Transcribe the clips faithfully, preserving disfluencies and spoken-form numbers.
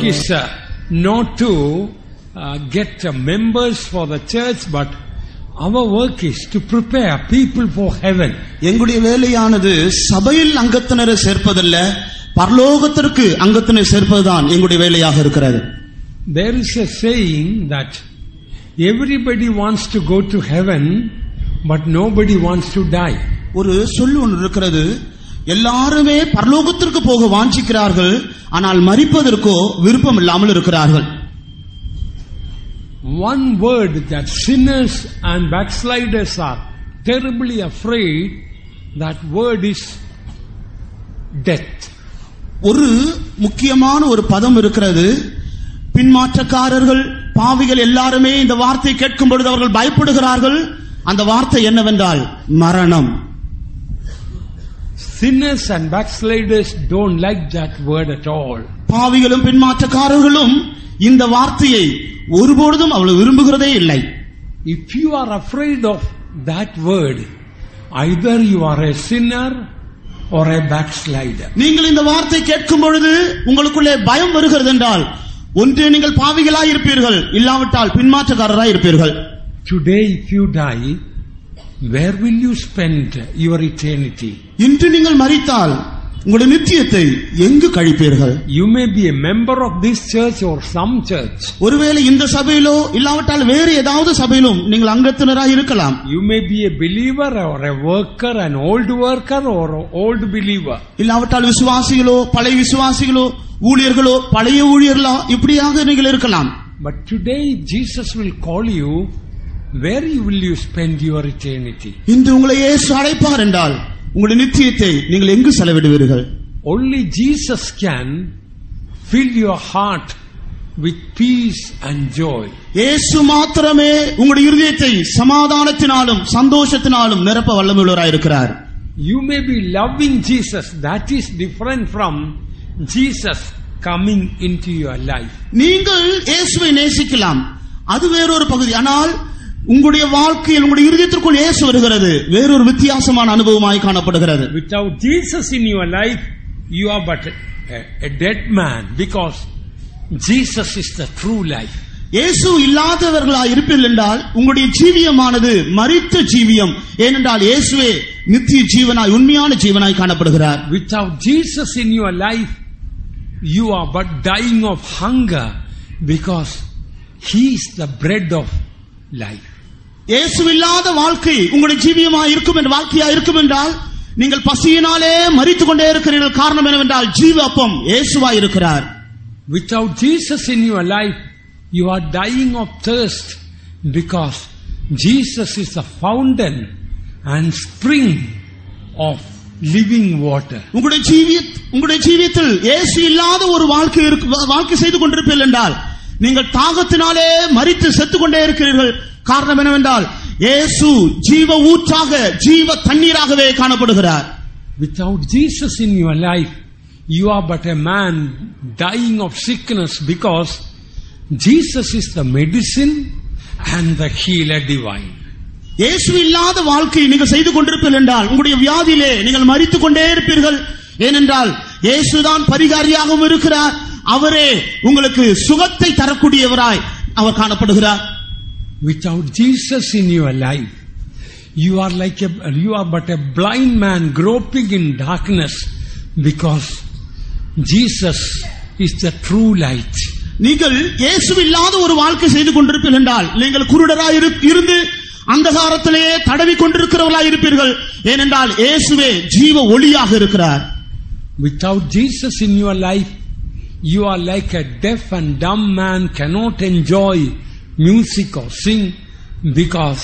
work is uh, not to uh, get uh, members for the church, but our work is to prepare people for heaven. எங்களுடைய வேலையானது சபையில் அங்கத்தினரை சேர்ப்பதல்ல, பரலோகத்திற்கு அங்கத்தினரை சேர்ப்பதுதான் எங்களுடைய வேலையாக இருக்கிறது. There is a saying that everybody wants to go to heaven, but nobody wants to die. ஒரு சொல்லு ஒன்று இருக்கிறது, எல்லாருமே பரலோகத்திற்கு போக வாஞ்சிக்கிறார்கள், ஆனால் மரிப்பதற்கோ விருப்பம் இல்லாமல் இருக்கிறார்கள். One word that sinners and backsliders are terribly afraid, that word is death. ஒரு முக்கியமான ஒரு பதம் இருக்கிறது, பின்மாற்றக்காரர்கள் பாவிகள் எல்லாருமே இந்த வார்த்தை கேட்கும் பொழுது அவர்கள் பயப்படுகிறார்கள். அந்த வார்த்தை என்னவென்றால் மரணம். Sinners and backsliders don't like that word at all. பாவிகளும் பின்மாற்றக்காரர்களும் இந்த வார்த்தையை ஒருபொழுதும் அவள் விரும்புகிறதே இல்லை. If you are afraid of that word, either you are a sinner or a backslider. நீங்கள் இந்த வார்த்தை கேட்கும் பொழுது உங்களுக்குள்ளே பயம் வருகிறது என்றால், ஒன்று நீங்கள் பாவிகளாய் இருப்பீர்கள், இல்லாவிட்டால் பின்மாற்றக்காரராய் இருப்பீர்கள். Today if you die, where will you spend your eternity? இன்று நீங்கள் மரித்தால் உங்களுடைய நித்தியத்தை எங்கு கழிப்பீர்கள்? You may be a member of this church or some church. ஒருவேளை இந்த சபையிலோ இல்லாவிட்டால் வேறு ஏதாவது சபையிலும் நீங்கள் அங்கத்தினராய் இருக்கலாம். You may be a believer or a worker, an old worker or an old believer. இல்லாவிட்டால் விசுவாசிகளோ பழைய விசுவாசிகளோ ஊழியர்களோ பழைய ஊழியர்களோ இப்படியாக நீங்கள் இருக்கலாம். But today Jesus will call you, where will you spend your eternity? இன்று உங்களை இயேசு அழைப்பார் என்றால் உங்களுடைய நித்தியத்தை நீங்கள் எங்கு செலவிடுவீர்கள்? Only Jesus can fill your heart with peace and joy. இயேசு மாத்திரமே உங்களுடைய இதயத்தை சமாதானத்தினாலும் சந்தோஷத்தினாலும் நிரப்ப வல்லமையுள்ளவராய் இருக்கிறார். You may be loving Jesus, that is different from Jesus coming into your life. நீங்கள் இயேசுவை நேசிக்கலாம், அது வேறொரு பகுதி. ஆனால் உங்களுடைய வாழ்க்கையில் உங்களுடைய இதயத்திற்குள் இயேசு வருகிறது, வேறொரு வித்தியாசமான அனுபவமாய் காணப்படுகிறது. Without Jesus in your life, you are but a, a dead man, because Jesus is the true life. இயேசு இல்லாதவர்களாய் இருப்பீர்கள் என்றால் உங்களுடைய ஜீவியமானது மரித்த ஜீவியம். ஏனென்றால் இயேசுவே நித்திய ஜீவனாய் உண்மையான ஜீவனாய் காணப்படுகிறார். Without Jesus in your life, you are but dying of hunger, because He is the bread of life. இயேசு இல்லாத வாழ்க்கை உங்களுடைய ஜீவியமாய் இருக்கும் என்ற வாழ்க்கையா இருக்கும் என்றால் நீங்கள் பசியினாலே மரித்துக் கொண்டே இருக்கிறீர்கள். காரணம் என்னவென்றால் ஜீவ அப்பம் இயேசுவாய் இருக்கிறார். Without Jesus in your life, you are dying of thirst, because Jesus is the fountain and spring of living water. உங்களுடைய ஜீவிய உங்களுடைய ஜீவியத்தில் இயேசு இல்லாத ஒரு வாழ்க்கை வாழ்க்கை செய்து கொண்டிருப்பீர்கள் என்றால் நீங்கள் தாகத்தினாலே மரித்து செத்துக் கொண்டே இருக்கிறீர்கள். காரணம் என்னவென்றால் இயேசு ஜீவ ஊற்றாக ஜீவ தண்ணீராகவே காணப்படுகிறார். Without Jesus in your life, you are but a man dying of sickness, because Jesus is the medicine and the healer divine. இயேசு இல்லாத வாழ்க்கை நீங்கள் செய்து கொண்டிருப்பீர்கள் என்றால் உங்களுடைய வியாதியிலே நீங்கள் மரித்துக் கொண்டே இருப்பீர்கள். ஏனென்றால் இயேசுதான் பரிகாரியாகவும் இருக்கிறார், அவரே உங்களுக்கு சுகத்தை தரக்கூடியவராய் அவர் காணப்படுகிறார். Without Jesus in your life, you are like a you are but a blind man groping in darkness, because Jesus is the true light. நீங்கள் இயேசு இல்லாத ஒரு வாழ்க்கை செய்து கொண்டிருப்பீர்கள் என்றால் நீங்கள் குருடராய் இருந்து அந்தகாரத்திலேயே தடவி கொண்டிருக்கிறவர்களாய் இருப்பீர்கள். ஏனென்றால் இயேசுவே ஜீவ ஒளியாக இருக்கிறார். Without Jesus in your life, you are like a deaf and dumb man cannot enjoy music or sing, because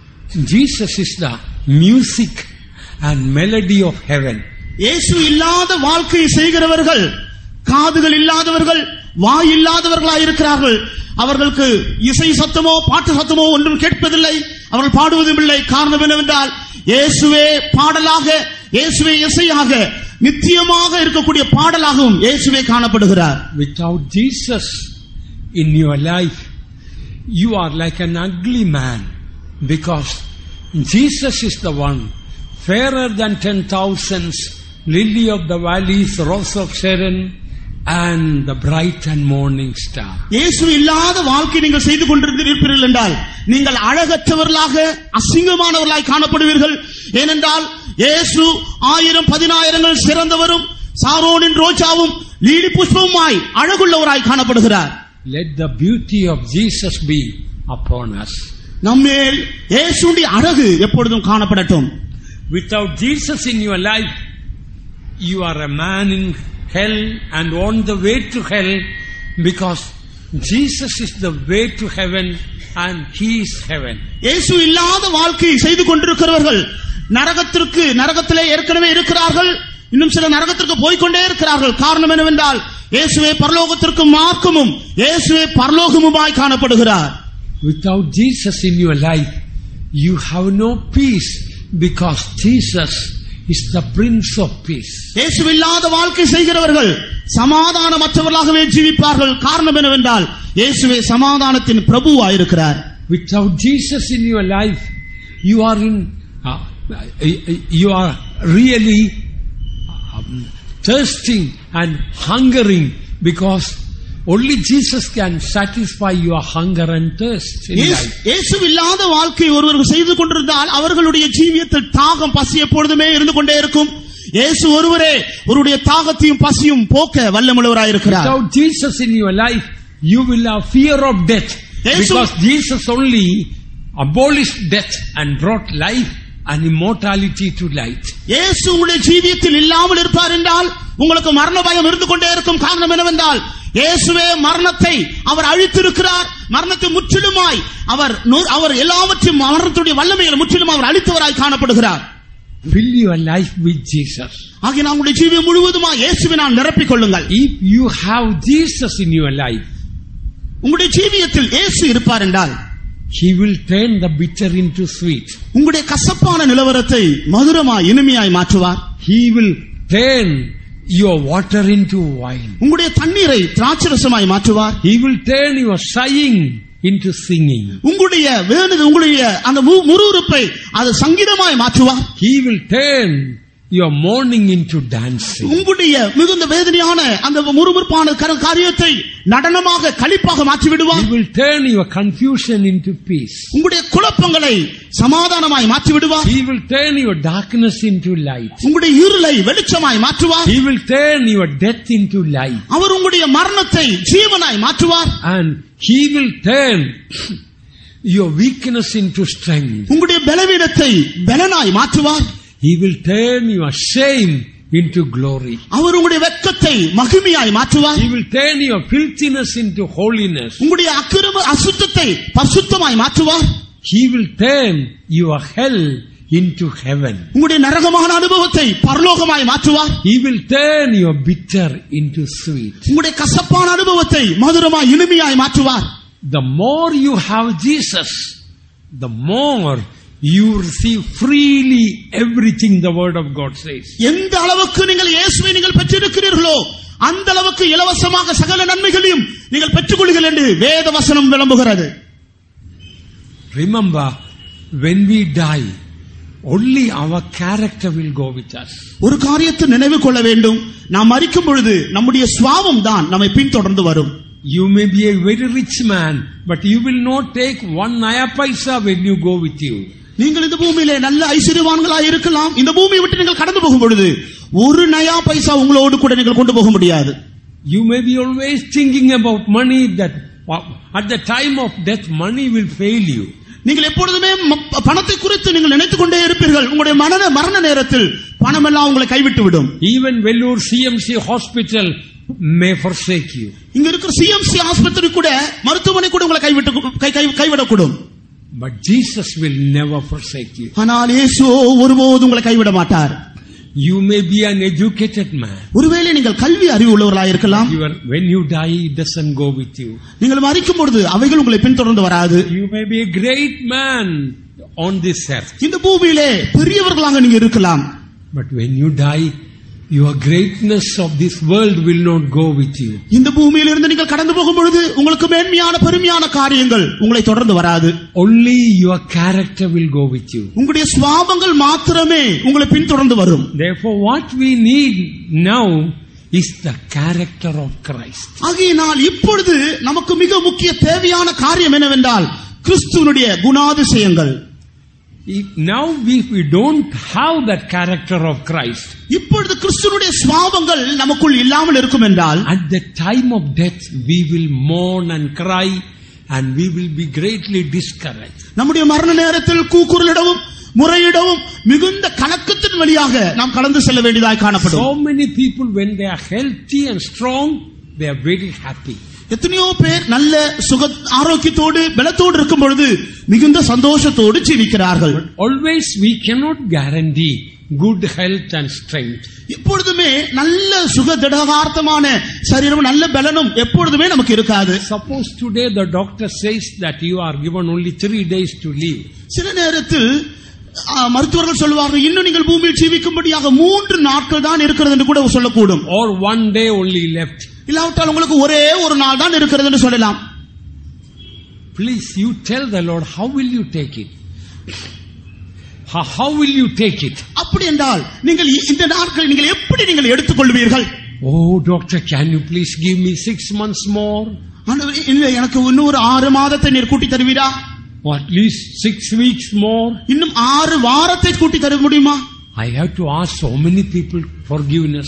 Jesus is the music and melody of heaven. இயேசு இல்லாத வாழ்க்கை செய்கிறவர்கள் காதுகள் இல்லாதவர்கள், வாய் இல்லாதவர்களாய் இருக்கிறார்கள். அவர்களுக்கு இசை சத்தமோ பாட்டு சத்தமோ ஒன்றும் கேட்பதில்லை, அவர்கள் பாடுவதும் இல்லை. காரணம் என்னவென்றால் இயேசுவே பாடலாக, இயேசுவே இசையாக, நித்தியமாக இருக்கக்கூடிய பாடலாகவும் இயேசுவே காணப்படுகிறார். Without Jesus in your life, you are like an ugly man, because Jesus is the one fairer than ten thousands, lily of the valleys, rose of Sharon, and the bright and morning star. இயேசு இல்லாத வாழ்க்கை நீங்கள் செய்து கொண்டிருக்கிறீர்கள் என்றால் நீங்கள் அழகற்றவர்களாக அசிங்கமானவர்களாய் காணப்படுவீர்கள். ஏனென்றால் இயேசு ஆயிரம் பதினாயிரங்கள் சிறந்தவரும் சாரோனின் ரோஜாவும் லீலி புஷ்பவுமாய் அழகுள்ளவராய் காணப்படுகிறார். Let the beauty of Jesus be upon us. நம்மேல் இயேசுவின் அழகு எப்பொழுதும் காணப்படட்டும். Without Jesus in your life, you are a man in hell and on the way to hell, because Jesus is the way to heaven and He is heaven. இயேசு இல்லாத வாழ்க்கை செய்து கொண்டிருக்கிறவர்கள் நரகத்திற்கு நரகத்திலே ஏற்கனவே இருக்கிறார்கள். இன்னும் சில நரகத்திற்கு போய்கொண்டே இருக்கிறார்கள். காரணம் என்னவென்றால் இயேசுவே பரலோகத்திற்கு மார்க்கமும் இயேசுவே பரலோகமுமாய் காணப்படுகிறார். Without Jesus in your life, you have no peace, because Jesus is the Prince of Peace. இயேசு இல்லாத வாழ்க்கை செய்கிறவர்கள் சமாதானமற்றவர்களாகவே ஜீவிப்பார்கள். காரணம் என்னவென்றால் இயேசுவே சமாதானத்தின் பிரபுவாய் இருக்கிறார். Without Jesus in your life, you are in uh, you are really um, thirsting and hungering, because only Jesus can satisfy your hunger and thirst in life. இயேசு இல்லாத வாழ்க்கை ஒருவர் செய்து கொண்டிருந்தால் அவர்களுடைய ஜீவியத்தில் தாகம் பசி எப்பொழுதுமே இருந்து கொண்டே இருக்கும். இயேசு ஒருவரே அவருடைய தாகத்தையும் பசியும் போக்க வல்லமுள்ளவராய் இருக்கிறார். Without Jesus in your life, you will have fear of death, because Jesus only abolished death and brought life and immortality to light. இயேசு உங்களுடைய ஜீவியத்தில் இல்லாமல் இருப்பார் என்றால் உங்களுக்கு மரண பயம் இருந்து கொண்டே இருக்கும். காரணம் என்னவென்றால் இயேசுவே மரணத்தை அவர் அழித்திருக்கிறார். மரணத்தை முற்றிலுமாய் அவர் அவர் எல்லாவற்றையும் மரணத்துடைய வல்லமையை முற்றிலும் அவர் அழித்தவராய் காணப்படுகிறார். Fill your life with Jesus. ஆகிய நம்முடைய ஜீவியம் முழுவதுமாய் இயேசுவினால் நிரப்பிக் கொள்ளுங்கள். If you have Jesus in your life, உங்களுடைய ஜீவியத்தில் இயேசு இருப்பார் என்றால் He will turn the bitter into sweet. உங்களுடைய கசப்பான நிலவரத்தை மதுரமாய் இனிமையாய் மாற்றுவார். He will turn your water into wine. உங்களுடைய தண்ணீரை திராட்சரசமாய் மாற்றுவார். He will turn your sighing into singing. உங்களுடைய வேணுது உங்களுடைய அந்த முறுமுறுப்பை அது சங்கீதமாய் மாற்றுவார். He will turn your mourning into dancing. உங்களுடைய மிகுந்த வேதனையான அந்த முறுமுறுப்பான காரியத்தை நடனமாக களிப்பாக மாற்றி விடுவார். He will turn your confusion into peace. உங்களுடைய குழப்பங்களை சமாதானமாய் மாற்றி விடுவார். He will turn your darkness into light. உங்களுடைய இருளை வெளிச்சமாய் மாற்றுவார். He will turn your death into life. அவர் உங்களுடைய மரணத்தை ஜீவனாய் மாற்றுவார். And He will turn your weakness into strength. உங்களுடைய பலவீனத்தை பலனாய் மாற்றுவார். He will turn your shame into glory. அவர் உங்களுடைய வெட்கத்தை மகிமையாய் மாற்றுவார். He will turn your filthiness into holiness. உங்களுடைய அக்கிரம அசுத்தத்தை பரிசுத்தமாய் மாற்றுவார். He will turn your hell into heaven. உங்களுடைய நரகமான அனுபவத்தை பரலோகமாய் மாற்றுவார். He will turn your bitter into sweet. உங்களுடைய கசப்பான அனுபவத்தை மதுரமாய் இனிமையாய் மாற்றுவார். The more you have Jesus, the more you receive freely everything the word of God says. எந்த அளவுக்கு நீங்கள் இயேசுவை நீங்கள் பெற்றிருக்கிறீர்களோ அந்த அளவுக்கு இலவசமாக சகல நன்மைகளையும் நீங்கள் பெற்றுக்கொள்ளுங்கள் என்று வேத வசனம் விளம்புகிறது. Remember, when we die, only our character will go with us. ஒரு காரியத்தை நினைவு கொள்ள வேண்டும், நாம் மரிக்கும் பொழுது நம்முடைய சுபாவம் தான் நம்மை பின்தொடர்ந்து வரும். You may be a very rich man, but you will not take one naya paisa when you go with you. நீங்கள் இந்த பூமியிலே நல்ல ஐஸ்வர்யவான்களாய் இருக்கலாம். இந்த பூமியை விட்டு நீங்கள் கடந்து போகும் பொழுது ஒரு நயா பைசா உங்களோடு கூட நீங்கள் கொண்டு போக முடியாது. You may be always thinking about money, that at the time of death money will fail you. நீங்கள் எப்பொழுதுமே பணத்தை குறித்து நீங்கள் நினைத்துக் கொண்டே இருப்பீர்கள். உங்களுடைய மரண மரண நேரத்தில் பணம் எல்லாம் உங்களை கைவிட்டு விடும். Even Vellore C M C hospital may forsake you. இங்க இருக்கிற C M C ஆஸ்பத்திரி கூட மருத்துவமனை கூட உங்களை கைவிட்டு கைவிடக்கூடும். But Jesus will never forsake you. ஆனால் இயேசு ஒருபோதும் உங்களை கைவிட மாட்டார். You may be an educated man. ஒருவேளை நீங்கள் கல்வி அறிவு உள்ளவர்களாக இருக்கலாம். When you die, it doesn't go with you. நீங்கள் மரிக்கும் பொழுது அவைகள் உங்களை பின்தொடர்ந்து வராது. You may be a great man on this earth. இந்த பூமியிலே பெரியவர்களாக நீங்க இருக்கலாம். But when you die, your greatness of this world will not go with you. இந்த பூமியிலிருந்து நீங்கள் கடந்து போகும் பொழுது உங்களுக்கு மேன்மையான பெருமையான காரியங்கள் உங்களை தொடர்ந்து வராது. Only your character will go with you. உங்களுடைய சுபாவங்கள் மாத்திரமே உங்களை பின்தொடர்ந்து வரும். Therefore, what we need now is the character of Christ. ஆகையினால் இப்பொழுது நமக்கு மிக முக்கிய தேவையான காரியம் என்னவென்றால் கிறிஸ்துவினுடைய குணாதிசயங்கள். Now we, we don't have that character of Christ. இப்பொழுது கிறிஸ்துவினுடைய சுபாவங்கள் நமக்குள் இல்லாமல் இருக்கும் என்றால் at the time of death we will mourn and cry and we will be greatly discouraged. நம்முடைய மரண நேரத்தில் கூக்குரலிடவும் முறையிடவும் மிகுந்த கலக்கத்தின் வழியாக நாம் கடந்து செல்ல வேண்டியதாய் காணப்படும். So many people when they are healthy and strong they are very happy. எத்தனையோ பேர் நல்ல சுக ஆரோக்கியத்தோடு பலத்தோடு இருக்கும் பொழுது மிகுந்த சந்தோஷத்தோடு ஜீவிக்கிறார்கள். But always we cannot guarantee good health and strength. எப்பொழுதுமே நல்ல சுக திடகார்த்தமான சரீரம் நல்ல பலனும் எப்பொழுதுமே நமக்கு இருக்காது. Suppose today the doctor says that you are given only three days to live. சில நேரத்தில் மருத்துவர்கள் சொல்வார்கள் இன்னும் நீங்கள் பூமியில் ஜீவிக்கும்படியாக மூன்று நாட்கள் தான் இருக்கிறது என்று கூட சொல்லக்கூடும். Or one day only left. இல்லாவிட்டால் உங்களுக்கு ஒரே ஒரு நாள் தான் இருக்கிறது என்று சொல்லலாம். Please you tell the Lord how will you take it? How, how will you take it? அப்படி என்றால் நீங்கள் இந்த நாட்களை நீங்கள் எப்படி நீங்கள் எடுத்துக்கொள்வீர்கள்? Oh doctor, can you please give me six months more? ஆண்டவரே எனக்கு இன்னும் ஒரு ஆறு மாதத்தை நீர் கூட்டி தருவீரா? Or at least six weeks more? இன்னும் ஆறு வாரத்தை கூட்டி தர முடியுமா? I have to ask so many people forgiveness.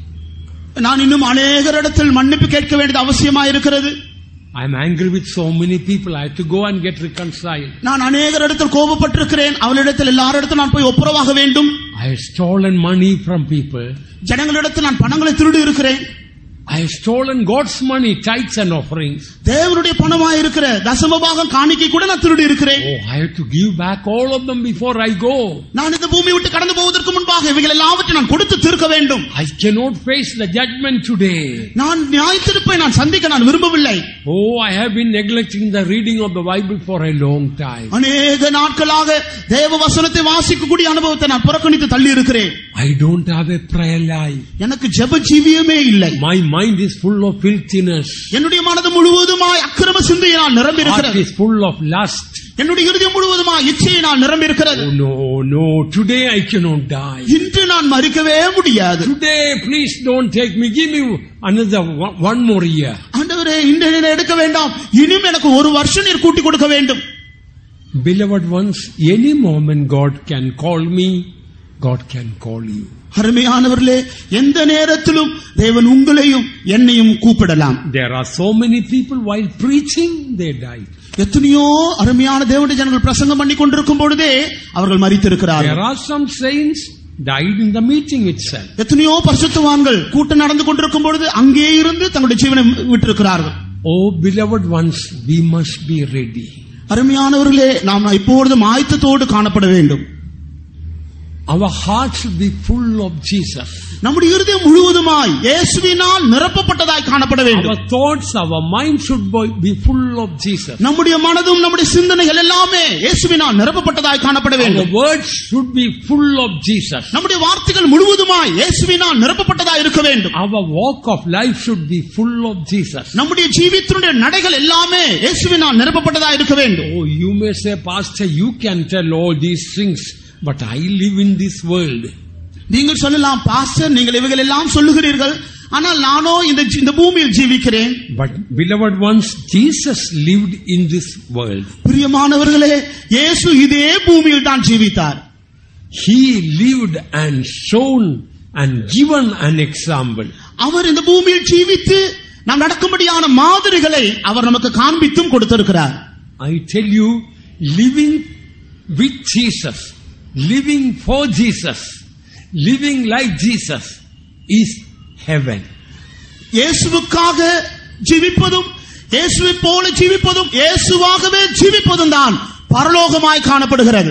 நான் இன்னும் அநேகரிடத்தில் மன்னிப்பு கேட்க வேண்டியது அவசியமா இருக்கிறது. I am angry with so many people. I have to go and get reconciled. நான் அநேகரிடத்தில் கோபப்பட்டிருக்கிறேன். அவர்களிடத்தில் எல்லாரிடத்தில் நான் போய் ஒப்புரவாக வேண்டும். I have stolen money from people. ஜனங்களிடத்தில் நான் பணங்களை திருடி இருக்கிறேன். I have stolen God's money, tithes and offerings. தேவனுடைய பணமாய் இருக்கிற தசமபாகம் காணிக்கை கூட நான் திருடி இருக்கிறேன். Oh, I have to give back all of them before I go. நான் இந்த பூமியை விட்டு கடந்து போவதற்கு முன்பாக இவைகள் எல்லாவற்றையும் நான் கொடுத்து தீர்க்க வேண்டும். I cannot face the judgment today. நான் நியாயத்தீர்ப்பை நான் சந்திக்க நான் விரும்பவில்லை. Oh, I have been neglecting the reading of the Bible for a long time. அநேக நாட்களாக தேவ வசனத்தை வாசிக்கக்கூடிய அனுபவத்தை நான் புறக்கணித்து தள்ளி இருக்கிறேன். I don't have a prayer life. எனக்கு ஜெப ஜீவியமே இல்லை. My mind is full of filthiness. என்னுடைய மனது முழுவதுமாய் அக்கிரம சிந்தையினால் நிரம்பி இருக்கிறது. Heart is full of lust. என்னுடைய இருதயம் முழுவதுமாய் இச்சையினால் நிரம்பி இருக்கிறது. Oh no, no, today I cannot die. இன்று நான் மரிக்கவே முடியாது. Today please don't take me, give me another one, one more year. ஆண்டவரே இன்று என்னை எடுக்க வேண்டாம், இன்னும் எனக்கு ஒரு வருஷம் நீர் கூட்டி கொடுக்க வேண்டும். Beloved ones, any moment God can call me, God can call you. அருமையானவர்களே, எந்த நேரத்திலும் தேவன் உங்களையும் என்னையும் கூப்பிடலாம். There are so many people while preaching they died. எத்தனையோ அருமையான தேவனுடைய ஜனங்கள் பிரசங்கம் பண்ணி கொண்டிருக்கும் பொழுதே அவர்கள் மரித்திருக்கிறார்கள். There are some saints died in the meeting itself. எத்தனையோ பரிசுத்தவான்கள் கூட்டம் நடந்து கொண்டிருக்கும் பொழுது அங்கே இருந்து தங்களுடைய ஜீவனை விட்டிருக்கிறார்கள். Oh beloved ones, we must be ready. அருமையானவர்களே, நாம் இப்பொழுதும் ஆயத்தத்தோடு காணப்பட வேண்டும். Our hearts should be full of Jesus. நம்முடைய இருதயம் முழுவதுமாய் இயேசுவினால் நிரப்பப்பட்டதாய் காணப்பட வேண்டும். Our thoughts, our mind should be full of Jesus. நம்முடைய மனதும் நம்முடைய சிந்தனைகள் எல்லாமே இயேசுவினால் நிரப்பப்பட்டதாய் காணப்பட வேண்டும். Our words should be full of Jesus. நம்முடைய வார்த்தைகள் முழுவதுமாய் இயேசுவினால் நிரப்பப்பட்டதாய் இருக்க வேண்டும். Our walk of life should be full of Jesus. நம்முடைய ஜீவிதத்தினுடைய நடைகள் எல்லாமே இயேசுவினால் நிரப்பப்பட்டதாய் இருக்க வேண்டும். Oh, you may say, Pastor, you can tell all these things, but I live in this world. நீங்கள் சொல்லலாம், பாஸ்டர் நீங்கள் இவைகள் எல்லாம் சொல்லுகிறீர்கள், ஆனால் நானோ இந்த இந்த பூமியில் ஜீவிக்கிறேன். But beloved ones, Jesus lived in this world. பிரியமானவர்களே, இயேசு இதே பூமியில் தான் ஜீவித்தார். He lived and shown and given an example. அவர் இந்த பூமியில் ஜீவித்து நாம் நடக்கும்படியான மாதிரிகளை அவர் நமக்கு காண்பித்தும் கொடுத்திருக்கிறார். I tell you, living with Jesus, living for Jesus, living like Jesus is heaven. இயேசுவுக்காக ஜீவிப்பதும் இயேசுவை போல ஜீவிப்பதும் இயேசுவாகவே ஜீவிப்பதும் தான் பரலோகமாய் காணப்படுகிறது.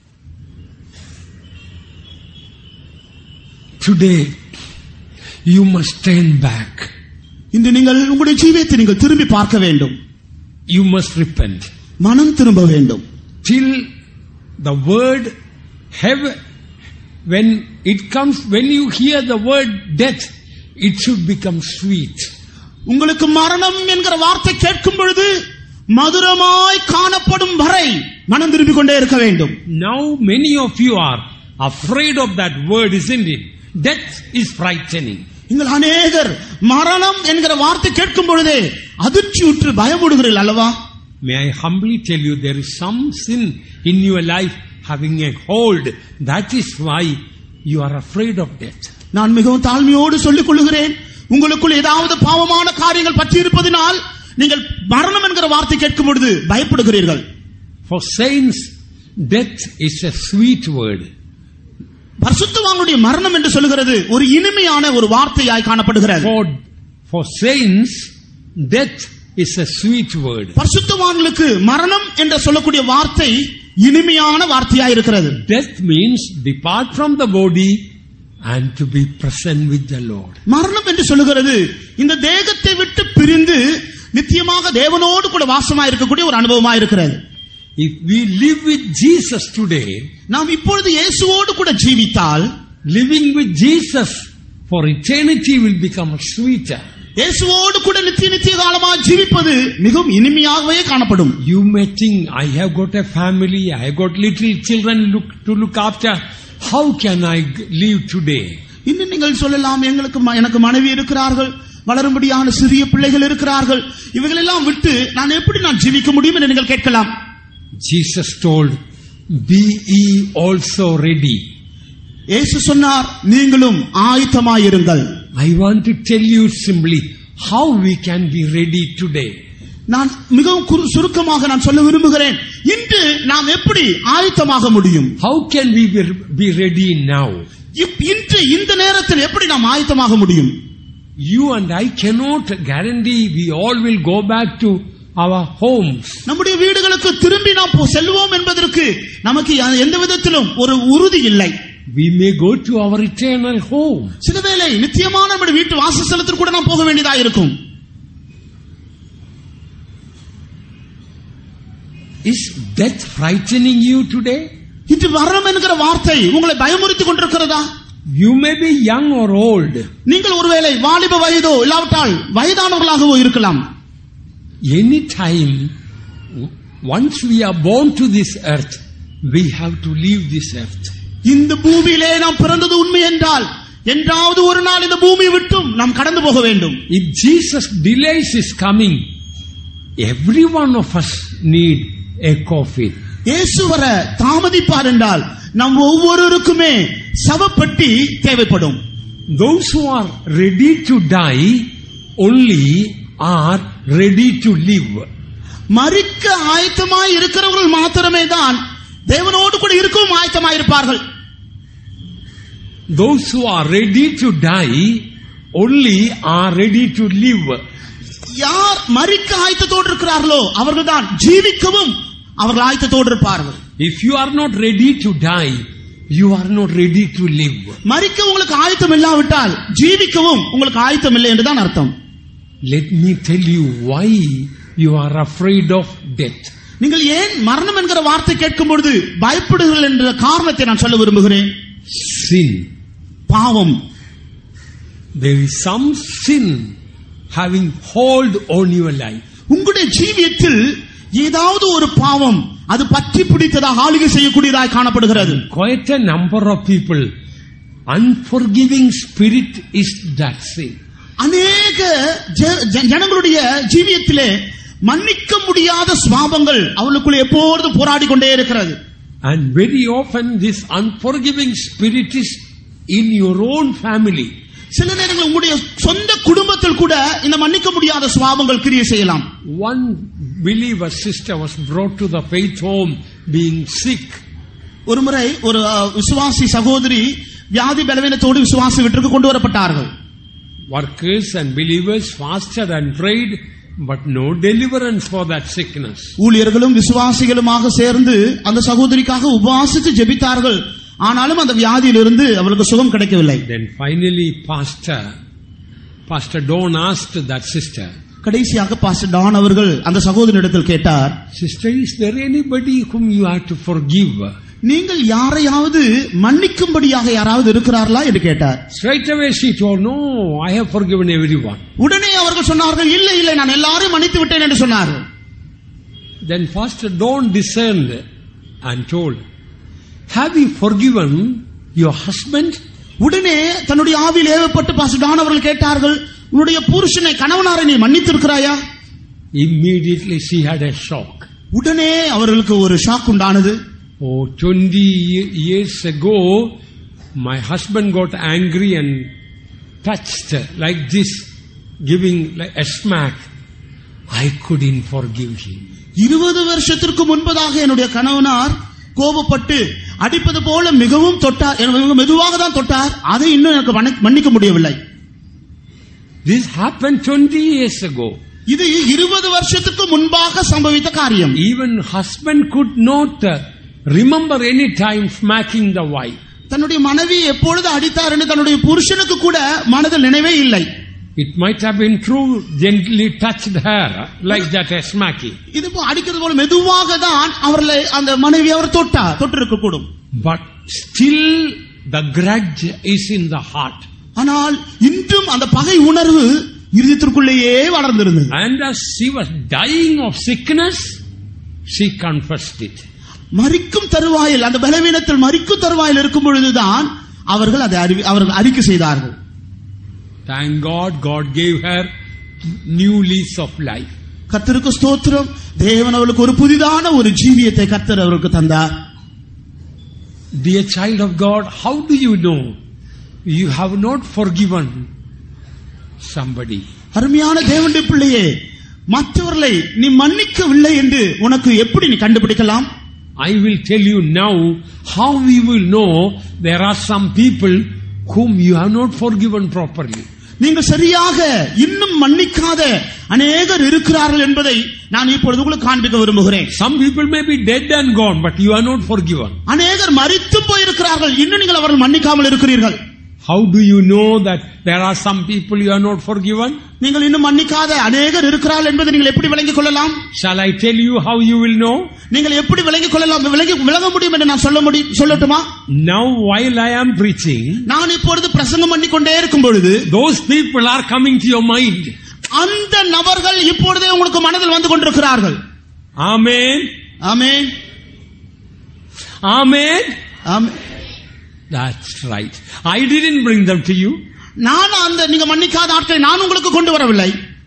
Today you must turn back. இன்று நீங்கள் உங்களுடைய ஜீவியத்தை நீங்கள் திரும்பி பார்க்க வேண்டும். You must repent. மனம் திரும்ப வேண்டும். Till the word heaven, when it comes, when you hear the word death, it should become sweet. உங்களுக்கு மரணம் என்கிற வார்த்தை கேட்கும் பொழுது மதுரமாய் காணப்படும் வரை மனம் திரும்பிக் கொண்டே இருக்க வேண்டும். Now many of you are afraid of that word, isn't it? Death is frightening. நீங்கள் அநேகர் மரணம் என்கிற வார்த்தை கேட்கும் பொழுதே அதிர்ச்சியுற்று பயப்படுகிறீர்கள் அல்லவா? May I humbly tell you, there is some sin in your life having a hold. That is why you are afraid of death. நான் மிகவும் தாழ்மையோடு சொல்லிக் கொள்கிறேன், உங்களுக்குள் ஏதாவது பாவமான காரியங்கள் பற்றி இருப்பதினால் நீங்கள் மரணம் என்கிற வார்த்தை கேட்கும் பொழுது பயப்படுகிறீர்கள். For saints, death is a sweet word. பரிசுத்தவான்களுடைய மரணம் என்று சொல்லுகிறது ஒரு இனிமையான ஒரு வார்த்தையாய் காணப்படுகிறது. For, for saints, death is a sweet word. பரிசுத்தவான்களுக்கு மரணம் என்று சொல்லக்கூடிய வார்த்தை இனிமையான வார்த்தையாய் இருக்கிறது. Death means depart from the body and to be present with the Lord. மரணம் என்று சொல்லுகிறது இந்த தேகத்தை விட்டு பிரிந்து நித்தியமாக தேவனோடு கூட வாசமாய் இருக்கக்கூடிய ஒரு அனுபவமாய் இருக்கிறது. If we live with Jesus today, நாம் இப்பொழுது இயேசுவோடு கூட ஜீவித்தால், living with Jesus for eternity will become sweeter. இயேசுவோடு கூட நித்திய நித்திய காலமாக ஜீவிப்பது மிகவும் இனிமையாகவே காணப்படும். You may think, I have got a family, I have got little children look, to look after. How can I live today? இன்னும் நீங்கள் சொல்லலாம், எங்களுக்கு எனக்கு மனைவி இருக்கிறார்கள், வளரும்படியான சிறிய பிள்ளைகள் இருக்கிறார்கள், இவைகளெல்லாம் விட்டு நான் எப்படி நான் ஜீவிக்க முடியும் என்று நீங்கள் கேட்கலாம். Jesus told, be ye also ready. இயேசு சொன்னார், நீங்களும் ஆயத்தமாயிருங்கள். I want to tell you simply how we can be ready today. நான் மிகவும் சுருக்கமாக நான் சொல்ல விரும்புகிறேன், இன்று நாம் எப்படி ஆயத்தமாக முடியும்? How can we be ready now? இன்று இந்த நேரத்தில் எப்படி நாம் ஆயத்தமாக முடியும்? You and I cannot guarantee we all will go back to our homes. நம்முடைய வீடுகளுக்கு திரும்பி நாம் செல்வோம் என்பதற்கு நமக்கு எந்த விதத்திலும் ஒரு உறுதி இல்லை. We may go to our eternal home. சிலவேளை நித்தியமான நம்முடைய வீட்டு வாசஸ்தலத்திற்கு கூட நாம் போக வேண்டியதாக இருக்கும். Is death frightening you today? இது மரணம் என்கிற வார்த்தை உங்களை பயமுறுத்திக் கொண்டிருக்கிறதா? You may be young or old. நீங்கள் ஒருவேளை வாலிப வயதோ இல்லாவிட்டால் வயதானவர்களாகவோ இருக்கலாம். Any time, once we are born to this earth, we have to leave this earth. இந்த பூமியிலே நாம் பிறந்தது உண்மை என்றால் என்றாவது ஒரு நாள் இந்த பூமியை விட்டும் நாம் கடந்து போக வேண்டும். If Jesus delays his coming, every one of us need a coffin. இயேசு வர தாமதிப்பார் என்றால் நம் ஒவ்வொருவருக்குமே சவப்பெட்டி தேவைப்படும். Those who are ready to die only are ready to live. மரிக்க ஆயத்தமாய் இருக்கிறவர்கள் மாத்திரமே தான் தேவனோடு கூட இருக்கவும் ஆயத்தமாய் இருப்பார்கள். Those who are ready to die only are ready to live. யார் மரிக்க ஆயத்தத்தோடு இருக்கிறார்களோ அவர்கள்தான் ஜீவிக்கவும் அவர்கள் ஆயத்தத்தோடு இருப்பார்கள். If you are not ready to die, you are not ready to live. மரிக்க உங்களுக்கு ஆயத்தம் இல்லாவிட்டால் ஜீவிக்கவும் உங்களுக்கு ஆயத்தம் இல்லை என்றுதான் அர்த்தம். Let me tell you why you are afraid of death. நீங்கள் ஏன் மரணம் என்கிற வார்த்தை கேட்கும் பொழுது பயப்படுகிறீர்கள் என்ற காரணத்தை நான் சொல்ல விரும்புகிறேன். Sin. பாவம். There is some sin having hold on your life. உங்களுடைய ஜீவியத்தில் ஏதாவது ஒரு பாவம் அது பற்றி பிடித்ததாக ஆளுகை செய்யக்கூடியதாக காணப்படுகிறது. Quite a number of people, unforgiving spirit is that sin. அநேக ஜனங்களுடைய ஜீவியத்திலே மன்னிக்க முடியாத சுபாவங்கள் அவளுக்குள்ள எப்போதும் போராடி கொண்டே இருக்கிறது. And very often this unforgiving spirit is in your own family. சில நேரங்களில் உங்களுடைய சொந்த குடும்பத்தில் கூட இந்த மன்னிக்க முடியாத சுபாவங்கள் கிரியை செய்யலாம். One believer sister was brought to the faith home being sick. ஒரு முறை ஒரு விசுவாசி சகோதரி வியாதி பலவீனத்தோடு விசுவாசி வீட்டிற்கு கொண்டு வரப்பட்டார்கள். Workers and believers fasted and prayed, but no deliverance for that sickness. ஊழியர்களும் விசுவாசிகளுமாக சேர்ந்து அந்த சகோதரிக்காக உபவாசித்து ஜெபித்தார்கள். ஆனாலும் அந்த வியாதியிலிருந்து அவளுக்கு சுகம் கிடைக்கவில்லை. Then finally pastor pastor Don asked that sister. கடைசியாக பாஸ்டர் டான் அவர்கள் அந்த சகோதரியிடத்தில் கேட்டார், Sister, is there anybody whom you have to forgive? நீங்கள் யாரையாவது மன்னிக்கும்படியாக யாராவது இருக்கிறார்களா என்று கேட்டார். Straight away she told, no, I have forgiven everyone. உடனே அவர்கள் சொன்னார்கள், இல்லை இல்லை நான் எல்லாரையும் மன்னித்து விட்டேன் என்று சொன்னார்கள். Then Pastor Don discerned and told, have you forgiven your husband உடனே தன்னுடைய ஆவியில் ஏவப்பட்டு பாஸ்டர் டான் அவர்கள் கேட்டார்கள், உன்னுடைய புருஷனை கணவனாரை நீ மன்னித்திருக்கிறாயா? Immediately she had a shock. உடனே அவர்களுக்கு ஒரு ஷாக் உண்டானது. Oh, twenty years ago, my husband got angry and touched her like this, giving like a smack. I couldn't forgive him. இருபது வருஷத்திற்கு முன்பதாக என்னுடைய கணவனார் கோபப்பட்டு அடிப்பது போல மிகவும் தொட்டார், மெதுவாக தான் தொட்டார், அதை இன்னும் எனக்கு மன்னிக்க முடியவில்லை. This happened twenty years ago. இது இருபது வருஷத்துக்கு முன்பாக சம்பவித்த காரியம். Even husband could not remember any time smacking the wife. தன்னுடைய மனைவி எப்பொழுது அடித்தார் என்று தன்னுடைய புருஷனுக்கு கூட மனதில் நினைவே இல்லை. It might have been true, gently touched her like that, a smacking. இது அடிக்கிறது போல மெதுவாக தான் அவர்களை அந்த மனைவி அவர் தொட்டார், தொட்டிருக்க கூடும். But still the grudge is in the heart. ஆனால் இன்றும் அந்த பகை உணர்வு இருதயத்திற்குள்ளேயே வளர்ந்திருந்தது. And as she was dying of sickness, she confessed it. மரிக்கும் தருவாயில், அந்த பலவீனத்தில் மரிக்கும் தருவாயில் இருக்கும் பொழுதுதான் அவர்கள் அதை அவர்கள் அறிக்கை செய்தார்கள். Thank God, God gave her new lease of life. கர்த்தருக்கு ஸ்தோத்திரம், தேவன் அவளுக்கு ஒரு புதிதான ஒரு ஜீவியத்தை கர்த்தர் அவருக்கு தந்தார். Dear child of God, how do you know you have not forgiven somebody? அருமையான தேவனுடைய பிள்ளையே, மற்றவர்களை நீ மன்னிக்கவில்லை என்று உனக்கு எப்படி நீ கண்டுபிடிக்கலாம்? I will tell you now how we will know there are some people whom you have not forgiven properly. நீங்கள் சரியாக இன்னும் மன்னிக்காத அநேகர் இருக்கிறார்கள் என்பதை நான் இப்பொழுது உங்களுக்கு காண்பிக்க விரும்புகிறேன். Some people may be dead and gone, but you are not forgiven. அநேகர் மரித்து போயிருக்கிறார்கள், இன்னும் நீங்கள் அவர்கள் மன்னிக்காமல் இருக்கிறீர்கள். How do you know that there are some people you are not forgiven? நீங்கள் இன்னும் மன்னிக்காத அநேகர் இருக்கிறார்கள் என்பதை நீங்கள் எப்படி விளங்கிக் கொள்ளலாம்? Shall I tell you how you will know? நீங்கள் எப்படி விளங்கிக் கொள்ளலாம், விளங்கி விளங்க முடியும் என்று நான் சொல்ல முடியும், சொல்லட்டுமா? Now while I am preaching, நான் இப்பொழுது பிரசங்கம் பண்ணிக்கொண்டே இருக்கும் பொழுது those people are coming to your mind. அந்த நபர்கள் இப்பொழுதே உங்களுக்கு மனதில் வந்து கொண்டிருக்கிறார்கள். Amen. Amen. Amen. Amen. That's right. I didn't bring them to you. நான் அந்த நீங்க மன்னிக்காத ஆட்களை நான் உங்களுக்கு கொண்டு வரவில்லை.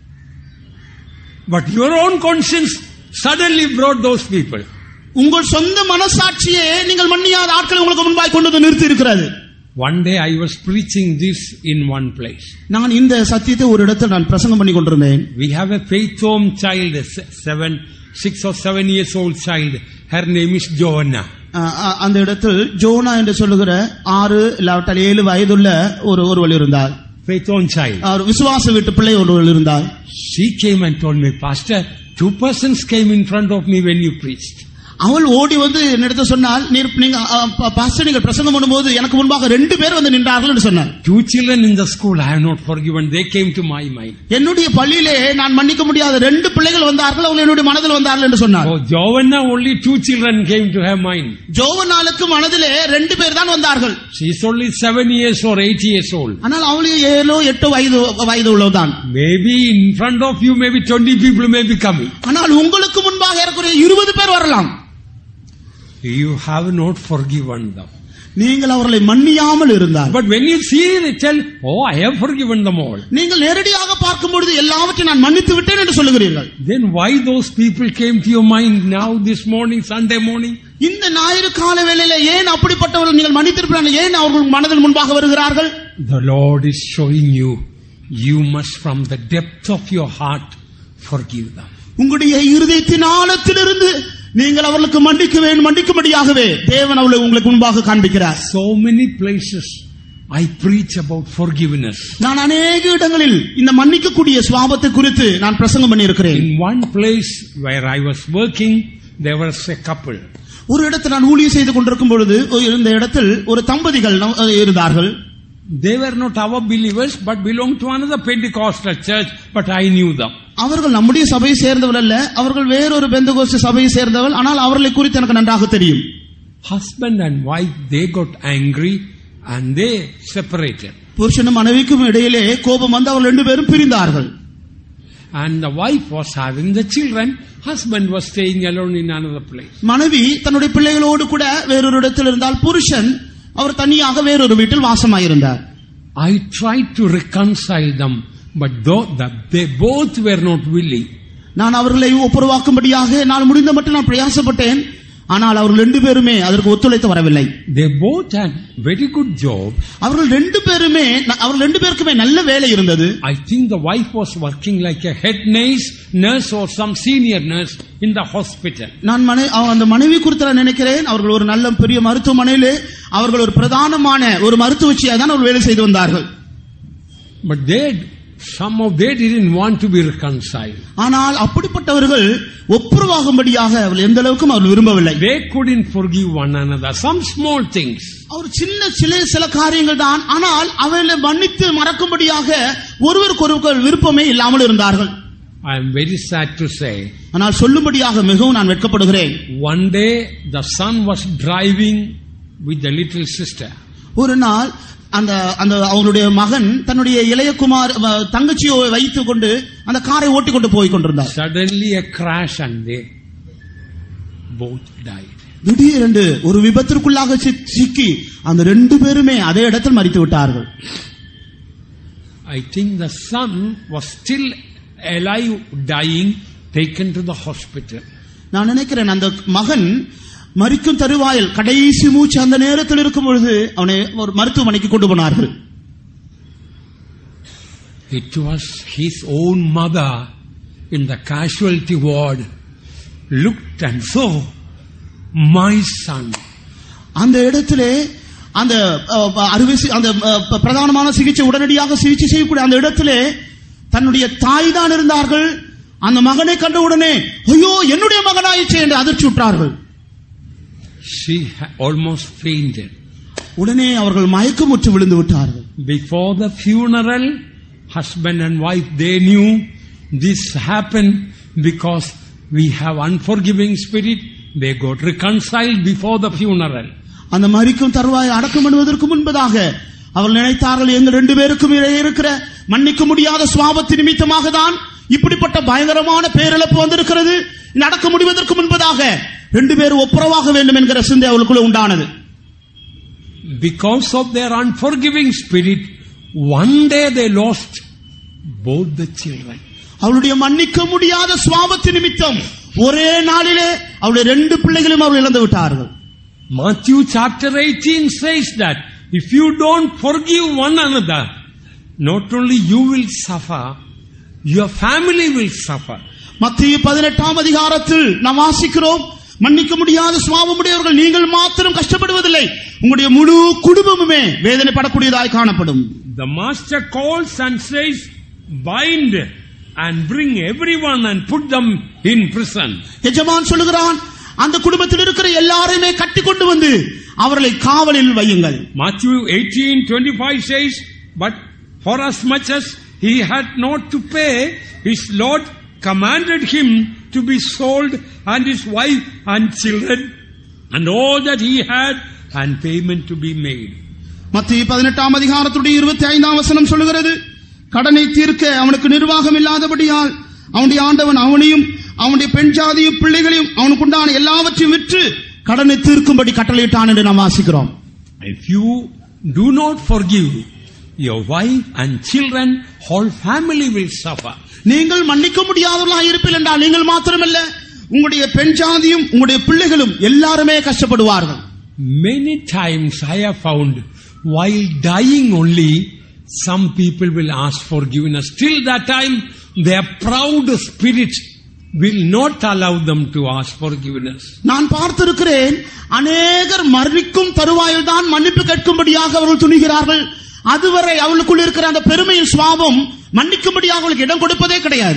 But your own conscience suddenly brought those people. உங்கள் சொந்த மனசாட்சியே நீங்கள் மன்னியாத ஆட்களை உங்களுக்கு முன்பாய் கொண்டு வந்து நிறுத்தி இருக்கிறது. One day I was preaching this in one place. நான் இந்த சத்தியத்தை ஒரு இடத்தில் நான் பிரசங்கம் பண்ணி கொண்டிருந்தேன். We have a faith home child, seven, six or seven years old child. Her name is Joanna. அந்த இடத்தில் ஜோனா என்று சொல்லுகிற ஆறு இல்லாவிட்டால் ஏழு வயதுள்ள ஒரு ஒருவர் இருந்தார். Faith home child. அவர் விசுவாச வீட்டு பிள்ளை ஒருவர் இருந்தார். She came and told me, Pastor, two persons came in front of me when you preached. அவள் ஓடி வந்து என்னிடத்தில் சொன்னால், நீங்க பாஸ்டர் நீங்கள் பிரசங்கம் பண்ணும்போது எனக்கு முன்பாக ரெண்டு பேர் வந்து நின்றார்கள் என்று சொன்னார். Two children in the school I have not forgiven, they came to my mind. என்னுடைய பள்ளியிலே நான் மன்னிக்க முடியாத ரெண்டு பிள்ளைகள் வந்தார்கள், அவங்க என்னுடைய மனதில் வந்தார்கள் என்று சொன்னார். Oh, Joanna, only two children came to her mind. ஜோவனாளுக்கு மனதிலே ரெண்டு பேர் தான் வந்தார்கள். She is only seven years or eight years old. ஆனால் அவளுக்கு ஏழோ எட்டு வயது வயது உள்ளவதான். Maybe in front of you maybe twenty people may be coming. ஆனால் உங்களுக்கு முன்பாக ஏறக்குறைய இருபது பேர் வரலாம். You have not forgiven them. நீங்கள் அவர்களை மன்னியாமல் இருந்தார். But when you see they tell, oh, I have forgiven them all. நீங்கள் நேரடியாக பார்க்கும் பொழுது எல்லாவற்றையும் நான் மன்னித்து விட்டேன் என்று சொல்லுகிறீர்கள். Then why those people came to your mind now this morning, Sunday morning? இந்த ஞாயிறு கால வேளையிலே ஏன் அப்படிப்பட்டவர்கள் நீங்கள் மன்னித்திருக்கிறார்கள், ஏன் அவர்கள் மனதில் முன்பாக வருகிறார்கள்? The Lord is showing you, you must from the depth of your heart forgive them. உங்களுடைய இருதயத்தின் ஆழத்திலிருந்து நீங்கள் அவர்களுக்கு மன்னிக்க வேண்டும், மன்னிக்கும்படியாகவே தேவன் அவளை உங்களுக்கு முன்பாக காண்பிக்கிறார். So many places I preach about forgiveness. நான் அநேக இடங்களில் இந்த மன்னிக்கக்கூடிய சுபாவத்தை குறித்து நான் பிரசங்கம் பண்ணி இருக்கிறேன். In one place where I was working, there was a couple. ஒரு இடத்தில் நான் ஊழியம் செய்து கொண்டிருக்கும் பொழுது இந்த இடத்தில் ஒரு தம்பதிகள் இருந்தார்கள். They were not our believers but belonged to another Pentecostal church, but I knew them. அவர்கள் நம்முடைய சபையை சேர்ந்தவர்கள் அல்ல, அவர்கள் வேறொரு பெந்தகோஸ்து சபையை சேர்ந்தவர்கள், ஆனால் அவர்களை குறித்து எனக்கு நன்றாக தெரியும். Husband and wife, they got angry and they separated. புருஷனும் மனைவிக்கும் இடையிலே கோபம் வந்து அவர்கள் ரெண்டு பேரும் பிரிந்தார்கள். And the wife was having the children, husband was staying alone in another place. மனைவி தன்னுடைய பிள்ளைகளோடு கூட வேறொரு இடத்தில் இருந்தால், புருஷன் அவர் தனியாக வேறொரு வீட்டில் வாசமாயிருந்தார். I tried to reconcile them, but though the, they both were not willing. நான் அவர்களை ஒப்புரவாக்கும்படியாக நான் முடிந்த மட்டும் நான் பிரயாசப்பட்டேன். ஆனால் அவர்கள் ரெண்டு பேருமே அதற்கு ஒத்துழைத்து வரவில்லை. They both had very good job. அவர்கள் ரெண்டு பேருமே அவர்கள் ரெண்டு பேருக்குமே நல்ல வேலை இருந்தது. I think the wife was working like a head nurse, nurse or some senior nurse in the hospital. நான் அந்த மனைவி குறித்து நான் நினைக்கிறேன். அவர்கள் ஒரு நல்ல பெரிய மருத்துவமனையிலே அவர்கள் ஒரு பிரதானமான ஒரு மருத்துவச்சியாக தான் அவர்கள் வேலை செய்து வந்தார்கள். But they somehow they didn't want to be reconciled. ஆனால் அப்படிப்பட்டவர்கள் ஒப்புரவாகும்படியாக அவர்கள் எந்த அளவுக்கு அவர்கள் விரும்பவில்லை. They couldn't forgive one another. Some small things. அவர் சின்ன சில சில காரியங்கள் தான். ஆனால் அவர்களை மன்னித்து மறக்கும்படியாக ஒருவருக்கொருவர் விருப்பமே இல்லாமல் இருந்தார்கள். I am very sad to say. ஆனால் சொல்லும்படியாக மிகவும் நான் வெட்கப்படுகிறேன். One day the son was driving with the little sister. ஒரு நாள் அந்த அந்த அவங்களுடைய மகன் தன்னுடைய இளைய குமார் தங்கச்சியை வைத்துக் கொண்டு அந்த காரை ஓட்டிக் கொண்டு போய் கொண்டிருந்தார். Suddenly a crash and they both died. திடீரென்று ஒரு விபத்திற்குள்ளாக சிக்கி அந்த ரெண்டு பேருமே அதே இடத்தில் மரித்து விட்டார்கள். I think the son was still alive, dying, taken to the hospital. நான் நினைக்கிறேன் அந்த மகன் மரிக்கும் தருவாயில் கடைசி மூச்சு அந்த நேரத்தில் இருக்கும் பொழுது அவனை ஒரு மருத்துவமனைக்கு கொண்டு போனார்கள். It was his own mother in the casualty ward looked and saw my son. அந்த இடத்திலே அந்த அறுவை அந்த பிரதானமான சிகிச்சை உடனடியாக சிகிச்சை செய்யக்கூடிய அந்த இடத்திலே தன்னுடைய தாய் தான் இருந்தார்கள். அந்த மகனை கண்ட உடனே ஐயோ என்னுடைய மகனாயிற்று என்று அதிர்ச்சியுற்றார்கள். She almost fainted. உடனே அவர்கள் மயக்கமுற்று விழுந்து விட்டார்கள். Before the funeral, husband and wife they knew this happened because we have unforgiving spirit. They got reconciled before the funeral. அந்த மரிக்கும் தருவாய் அடக்கம் பண்ணுவதற்கு முன்பதாக அவர்கள் நினைத்தார்கள் எங்கள் ரெண்டு பேருக்கும் இடையே இருக்கிற மன்னிக்க முடியாத சுபாவத்தின் நிமித்தமாக தான் இப்படிப்பட்ட பயங்கரமான பேரிழப்பு வந்திருக்கிறது. நடக்க முடிவதற்கு முன்பதாக ரெண்டு பேரும் ஒப்புரவாக வேண்டும் என்கிற சிந்தை அவர்களுக்குள்ள உண்டானது. Because of their unforgiving spirit, one day they lost both the children. அவளுடைய மன்னிக்க முடியாத சுபாவத்தின் நிமித்தம் ஒரே நாளிலே அவளுடைய ரெண்டு பிள்ளைகளையும் அவர்கள் இழந்து விட்டார்கள். Matthew chapter eighteen says that if you don't forgive one another, not only you will suffer, your family will suffer. மத்தேயு பதினெட்டாம் அதிகாரத்தில் நாம் வாசிக்கிறோம், மன்னிக்க முடியாத சுபாவமுடையவர்கள் நீங்கள் மாத்திரம் கஷ்டப்படுவதில்லை, உங்களுடைய முழு குடும்பமுமே வேதனைப்படக்கூடியதாய் காணப்படும். The master calls and says, bind and bring everyone and put them in prison. எஜமான் சொல்லுகிறான், அந்த குடும்பத்தில் இருக்கிற எல்லாரையுமே கட்டி கொண்டு வந்து அவர்களை காவலில் வையுங்கள். Matthew eighteen twenty-five says, but for as much as he had not to pay, his Lord commanded him to be sold and his wife and children and all that he had and payment to be made. மத்தேயு பதினெட்டாம் அதிகாரத்துடைய இருபத்தி ஐந்தாம் வசனம் சொல்லுகிறது, கடனை தீர்க்க அவனுக்கு நிர்வாகம் இல்லாதபடியால் அவனுடைய ஆண்டவன் அவனையும் அவனுடைய பெண் ஜாதியும் பிள்ளைகளையும் அவனுக்கு உண்டான எல்லாவற்றையும் விற்று கடனை தீர்க்கும்படி கட்டளையிட்டான் என்று நாம் வாசிக்கிறோம். If you do not forgive your wife and children, whole family will suffer. நீங்கள் மன்னிக்க முடியாதவர்களாக இருப்பீர்கள் என்றால் நீங்கள் மாத்திரமல்ல, உங்களுடைய பெண் ஜாதியும் உங்களுடைய பிள்ளைகளும் எல்லாருமே கஷ்டப்படுவார்கள். Many times I have found while dying only some people will ask forgiveness. Till that time their proud spirit will not allow them to ask forgiveness. நான் பார்த்திருக்கிறேன், அநேகர் மரிக்கும் தருவாயில் தான் மன்னிப்பு கேட்கும்படியாக அவர்கள் துணிகிறார்கள். அதுவரை அவளுக்குள் இருக்கிற அந்த பெருமையின் சுபாவம் மன்னிக்கும்படியாக அவளுக்கு இடம் கொடுப்பதே கிடையாது.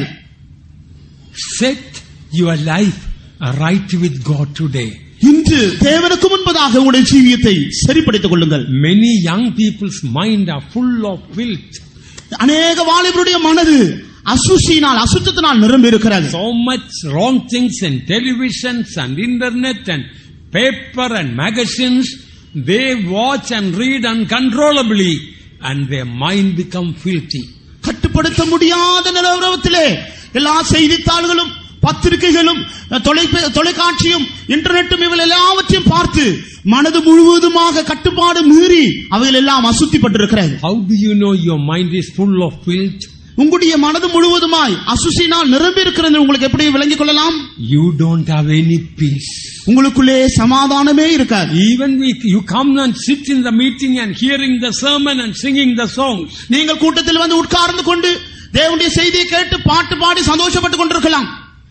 Set your life right with God today. இன்று தேவனுக்கு முன்பதாக உங்களுடைய ஜீவியத்தை சரிப்படுத்திக் கொள்ளுங்கள். Many young people's mind are full of filth. அநேக வாலிபருடைய மனது அசுசியினால் அசுத்தத்தினால் நிரம்பி இருக்கிறது. So much wrong things in televisions and internet and paper and magazines, they watch and read uncontrollably and their mind become filthy. கட்டுப்படுத்த முடியாத நிலவரத்திலே எல்லா செய்தித்தாள்களும் பத்திரிகைகளும் தொலைக்காட்சியும் இன்டர்நெட்டும் இவள் எல்லாவற்றையும் பார்த்து மனது முழுவதுமாக கட்டுப்பாடு மீறி அவைகள் எல்லாம் அசுத்திப்பட்டிருக்கிறது. How do you know your mind is full of filth? உங்களுடைய மனது முழுவதுமாய் அசுசினால் நிரம்பி இருக்கிறது உங்களுக்கு எப்படி விளங்கிக் கொள்ளலாம்? You don't have any peace. உங்களுக்குள்ளே சமாதானமே இருக்காது. Even if you come and sit in the meeting and hearing the sermon and singing the songs, நீங்கள் கூட்டத்தில் வந்து உட்கார்ந்து கொண்டு தேவனுடைய செய்தியை கேட்டு பாட்டு பாடி சந்தோஷப்பட்டுக் கொண்டிருக்கலாம்.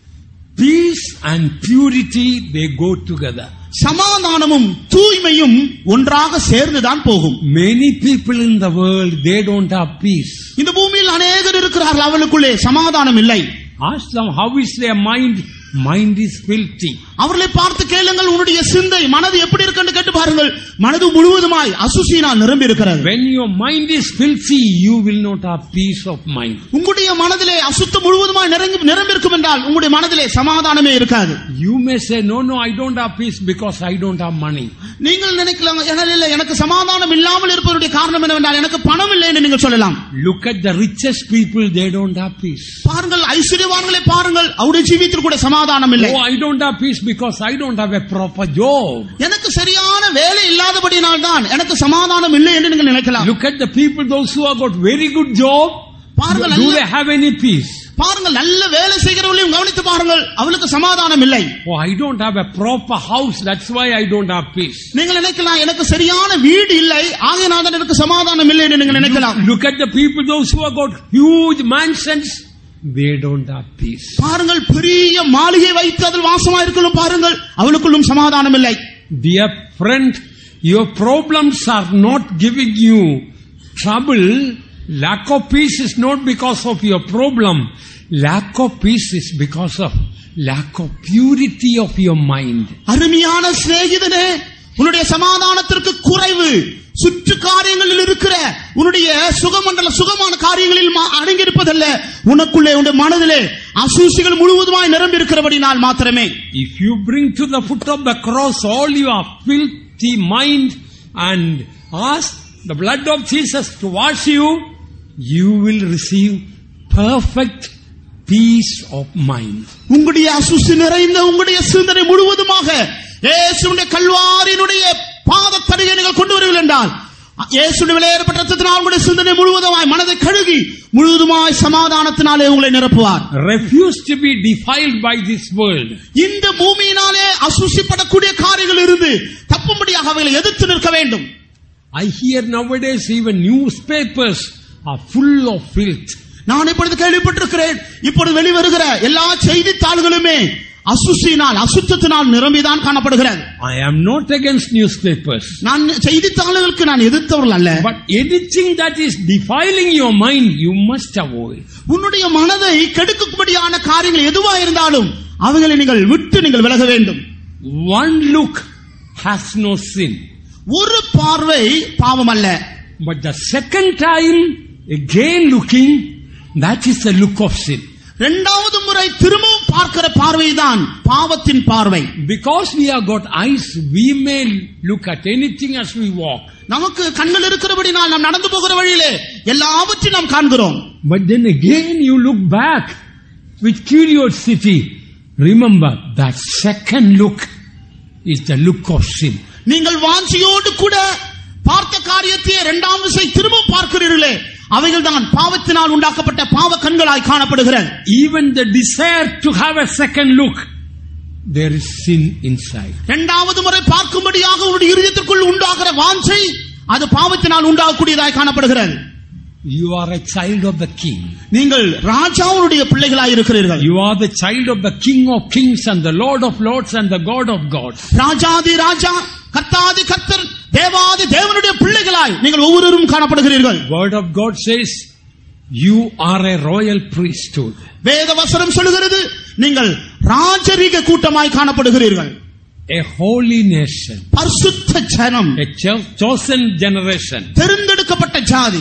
Peace and purity, they go together. சமாதானமும் தூய்மையும் ஒன்றாக சேர்ந்துதான் போகும். Many people in the world, they don't have peace. இந்த பூமியில் அநேகர் இருக்கிறார்கள், அவர்களுக்குள்ளே சமாதானம் இல்லை. Ask them, how is their mind? Mind is filthy. அவர்களை பார்த்து கேளுங்கள், உன்னுடைய சிந்தை மனது எப்படி இருக்குன்னு கேட்டு பாருங்கள். மனது முழுவதுமாய் அசுசியினால் நிரம்பி இருக்கிறது. When your mind is filthy, you will not have peace of mind. உங்களுடைய மனதிலே அசுத்தம் முழுவதுமாய் நிரம்பி நிரம்பி இருக்கும் என்றால் உங்களுடைய மனதிலே சமாதானமே இருக்காது. You may say, no, no, I don't have peace because I don't have money. நீங்கள் நினைக்கலாம், இல்லை எனக்கு சமாதானம் இல்லாமல் இருப்பதனுடைய காரணம் என்னவென்றால் எனக்கு பணம் இல்லை என்று நீங்கள் சொல்லலாம். Look at the richest people, they don't have peace. பாருங்கள், ஐஸ்வர்யவான்களை பாருங்கள், அவருடைய ஜீவியத்தில் கூட சமாதானம் இல்லை. Oh, I don't have peace because I don't have a proper job. எனக்கு சரியான வேலை இல்லாதபடியால் தான் எனக்கு சமாதானம் இல்லை என்று நீங்கள் நினைக்கலாம். Look at the people, those who have got very good job. பாருங்கள், do they have any peace? பாருங்கள், நல்ல வேலை செய்கிறவர்களையும் கவனித்து பாருங்கள், அவளுக்கு சமாதானம் இல்லை. Oh, I don't have a proper house, that's why I don't have peace. நீங்கள் நினைக்கலாம், எனக்கு சரியான வீடு இல்லை, ஆகையால் தான் எனக்கு சமாதானம் இல்லை என்று நீங்கள் நினைக்கலாம். Look at the people, those who have got huge mansions, they don't have peace. பாருங்கள், பெரிய மாளிகை வைத்து அதில் வாசமா இருக்கலும் பாருங்கள், அவளுக்குள்ளும் சமாதானம் இல்லை. Dear friend, your problems are not giving you trouble. Lack of peace is not because of your problem. Lack of peace is because of lack of purity of your mind. அருமையான சிநேகிதனே, உன்னுடைய சமாதானத்திற்கு குறைவு சுற்று காரியங்களில் இருக்கிற உன்னுடைய சுகமண்டல சுகமான காரியங்களில் அடங்கியிருப்பதல்ல, உனக்குள்ளே உன்னுடைய மனதிலே அசூசிகள் முழுவதுமாய் நிரம்பி இருக்கிறபடினால் மாத்திரமே. If you bring to the foot of the cross all your filthy mind and ask the blood of Jesus to wash you, you will receive perfect peace of mind. உங்களுடைய அசுசி நிறைந்த உங்களுடைய சிந்தனை முழுவதுமாக இயேசுவின் கல்வாரியினுடைய பாதத்தடியை நீங்கள் கொண்டு வருவீர்கள் என்றால், இயேசுவின் விலையேறப்பட்ட இரத்தத்தினால் உங்களுடைய சிந்தனை முழுவதுமாய் மனதை கழுகி முழுவதுமாய் சமாதானத்தினாலே உங்களை நிரப்புவார். Refuse to be defiled by this world. இந்த பூமியினாலே அசுசிப்படக்கூடிய காரியங்கள் இருந்து தப்பும்படியாக அவைகளை எதிர்த்து நிற்க வேண்டும். I hear nowadays even newspapers are full of filth. நான் இப்பொழுது கேள்விப்பட்டிருக்கிறேன், இப்பொழுது வெளிவருகிற எல்லா செய்தித்தாள்களுமே அசுசியினால் அசுத்தத்தினால் நிரம்பிதான் காணப்படுகிறது. I am not against newspapers. நான் செய்தித்தாள்களுக்கு நான் எதிர்த்தவர்கள் அல்ல. But anything that is defiling your mind, you must avoid. உன்னுடைய மனதை கெடுக்கும்படியான காரியங்கள் எதுவா இருந்தாலும் அவைகளை நீங்கள் விட்டு நீங்கள் விலக வேண்டும். One look has no sin. ஒரு பார்வை பாவம் அல்ல. But the second time again looking, that is the look of sin. இரண்டாவது முறை திரும்பவும் பார்க்கிற பார்வைதான் பாவத்தின் பார்வை. Because we have got eyes, we may look at anything as we walk. நமக்கு கண்கள் இருக்கிறபடினால் நாம் நடந்து போகிற வழியிலே எல்லாவற்றையும் நாம் காண்கிறோம். But then again you look back with curiosity. Remember that second look is the look of sin. நீங்கள் வாஞ்சியோடு கூட பார்த்த காரியத்தை இரண்டாம் விசை திரும்ப பார்க்கிறீர்களே, அவைகள் தான் பாவத்தினால் உண்டாக்கப்பட்ட பாவ கண்களாய் காணப்படுகிறது. Even the desire to have a second look, there is sin inside. இரண்டாவது முறை பார்க்கும்படியாக உங்களுடைய இதயத்திற்குள் உண்டாகிற வாஞ்சை அது பாவத்தினால் உண்டாகக்கூடியதாய் காணப்படுகிறது. You are a child of the king. நீங்கள் ராஜாவுடைய பிள்ளைகளாய் இருக்கிறீர்கள். You are the child of the king of kings and the lord of lords and the god of gods. ராஜாதி ராஜா, கர்த்தாதி கர்த்தர், தேவாதி தேவனுடைய பிள்ளைகளாய் நீங்கள் ஒவ்வொருவரும் காணப்படுகிறீர்கள். Word of God says you are a royal priesthood. வேத வசனம் சொல்கிறது நீங்கள் ராஜரீக கூட்டமாய் காணப்படுகிறீர்கள். A holy nation. பரிசுத்த ஜனம். A chosen generation. தெரிந்தெடுக்கப்பட்ட ஜாதி.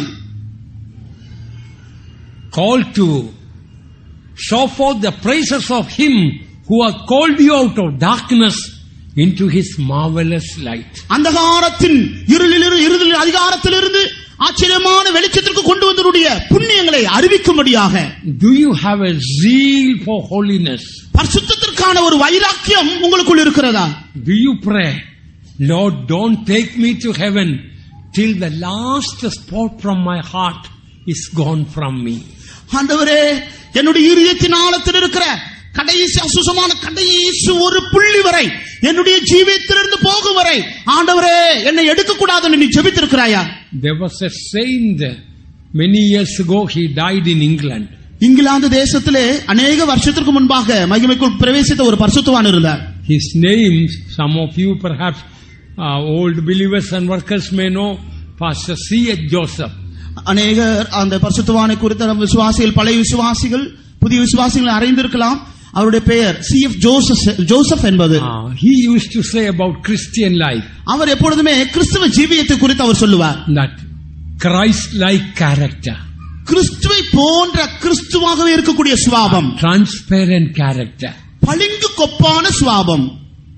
Called to show forth the praises of him who has called you out of darkness into his marvelous light. அந்தகாரத்தின் இருளிலிருந்து இருளின் அதிகாரத்திலிருந்து ஆச்சரியமான வெளிச்சத்திற்கு கொண்டு வந்தவருடைய புண்ணியங்களை அறிவிக்கும்படியாக. Do you have a zeal for holiness? பரிசுத்தத்திற்கான ஒரு வைராக்கியம் உங்களுக்குள் இருக்கிறதா? Do you pray, Lord, don't take me to heaven till the last spot from my heart is gone from me. ஆண்டவரே, என்னுடைய இதயத்தின் ஆழத்தில் இருக்கிற கடைசி அசுசமான கடைசி ஒரு புள்ளி வரை என்னுடைய ஜீவியத்திலிருந்து போகும் வரை ஆண்டவரே என்னை எடுக்க கூடாதுன்னு நீ ஜெபித்திருக்கிறாயா? There was a saint many years ago, he died in England. England தேசத்திலே அநேக வருஷத்திற்கு முன்பாக மகிமைக்குள் பிரவேசித்த ஒரு பரிசுத்தவான் இருந்தார். His name, some of you perhaps uh, old believers and workers may know, Pastor C H Joseph. அநேகர் அந்த பரிசுத்தவானை குறித்த விசுவாசிகள், பழைய விசுவாசிகள், புதிய விசுவாசிகள் அறிந்திருக்கலாம். அவருடைய பெயர் சி எஃப் ஜோசப் என்பது. He used to say about Christian life, அவர் எப்பொழுதுமே கிறிஸ்தவ ஜீவியத்தை குறித்து அவர் சொல்லுவார், that Christ-like character, கிறிஸ்துவை போன்ற கிறிஸ்துவாகவே இருக்கக்கூடிய சுபாவம், transparent character, பளிங்கு கொப்பான சுபாவம்.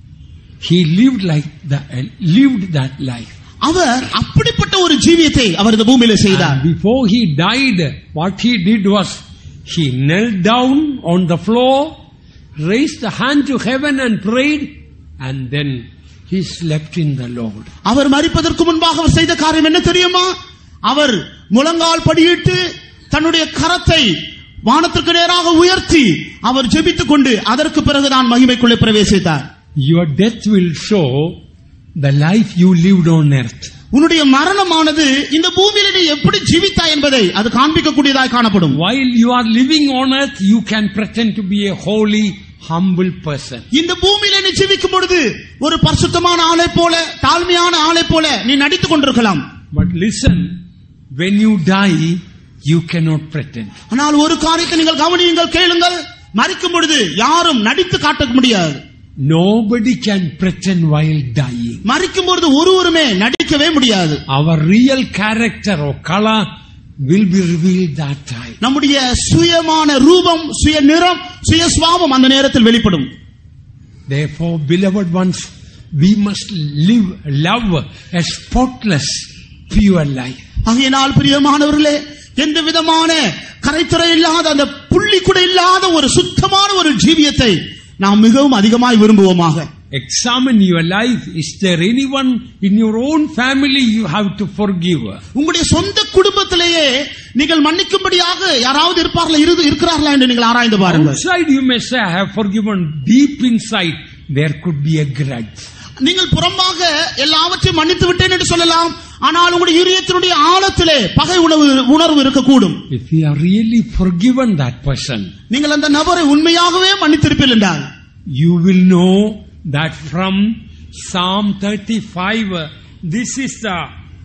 He lived like that, lived that life. அவர் அப்படிப்பட்ட ஒரு ஜீவியத்தை அவர் இந்த பூமியில செய்தார். Before he died, what he did was he knelt down on the floor, raised the hand to heaven and prayed, and then he slept in the Lord. அவர் மரிப்பதற்கு முன்பாக அவர் செய்த காரியம் என்ன தெரியுமா? அவர் முழங்கால் படியிட்டு தன்னுடைய கரத்தை வானத்திற்கு நேராக உயர்த்தி அவர் ஜெபித்துக் கொண்டு அதற்கு பிறகுதான் மகிமைக்குள்ளே பிரவேசித்தார். Your death will show the life you lived on earth. உன்னுடைய மரணமானது இந்த பூமியிலே நீ எப்படி ஜீவித்தாய் என்பதை அது காண்பிக்கக்கூடியதாய் காணப்படும். While you are living on earth, you can pretend to be a holy, humble person. இந்த பூமியிலே நீ ஜீவிக்கும் பொழுது ஒரு பரிசுத்தமான ஆளை போல, தாழ்மையான ஆளை போல நீ நடித்துக் கொண்டிருக்கலாம். But listen, when you die, you cannot pretend. ஆனால் ஒரு காரியத்தை நீங்கள் கவனியுங்கள், கேளுங்கள். மரிக்கும் பொழுது யாரும் நடித்து காட்ட முடியாது. Nobody can pretend while dying. மரிக்கும் பொழுது ஒருவருமே நடிக்கவே முடியாது. Our real character or color will be revealed that time. நம்முடைய சுயமான ரூபம், சுய நிறம், சுய சுபாவம் அந்த நேரத்தில் வெளிப்படும். Therefore, beloved ones, we must live, love a spotless, pure life. ஆகையினால் பிரியமானவர்களே, எந்த விதமான கரைத்துறை இல்லாத அந்த புள்ளி கூட இல்லாத ஒரு சுத்தமான ஒரு ஜீவியத்தை நாம் மிகவும் அதிகமாய் விரும்புவோமாக. Examine your life. Is there anyone in your own family you have to forgive? உங்களுடைய சொந்த குடும்பத்திலேயே நீங்கள் மன்னிக்கும்படியாக யாராவது இருப்பார்களா, இருக்கிறார்களா என்று நீங்கள் ஆராய்ந்து பாருங்கள். Outside you may say I have forgiven. Deep inside there could be a grudge. நீங்கள் புறம்பாக எல்லாவற்றையும் மன்னித்து விட்டேன் என்று சொல்லலாம், ஆனால் உங்களுடைய இதயத்தினுடைய ஆழத்திலே பகை உணர்வு உணர்வு இருக்கக்கூடும். If you are really forgiven that person, நீங்கள் அந்த நபரை உண்மையாகவே மன்னித்திருப்பீர்கள் என்றால், you will know that from Psalm thirty-five, this is the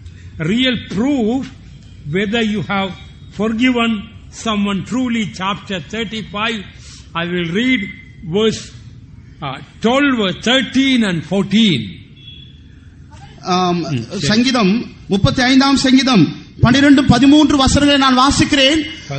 real proof whether you have forgiven someone truly. Chapter thirty-five, I will read verse uh, twelve, thirteen and fourteen. சங்கீதம் முப்பத்தி ஐந்தாம் சங்கீதம் பன்னிரண்டு பதிமூன்று வசனங்களை நான் வாசிக்கிறேன்.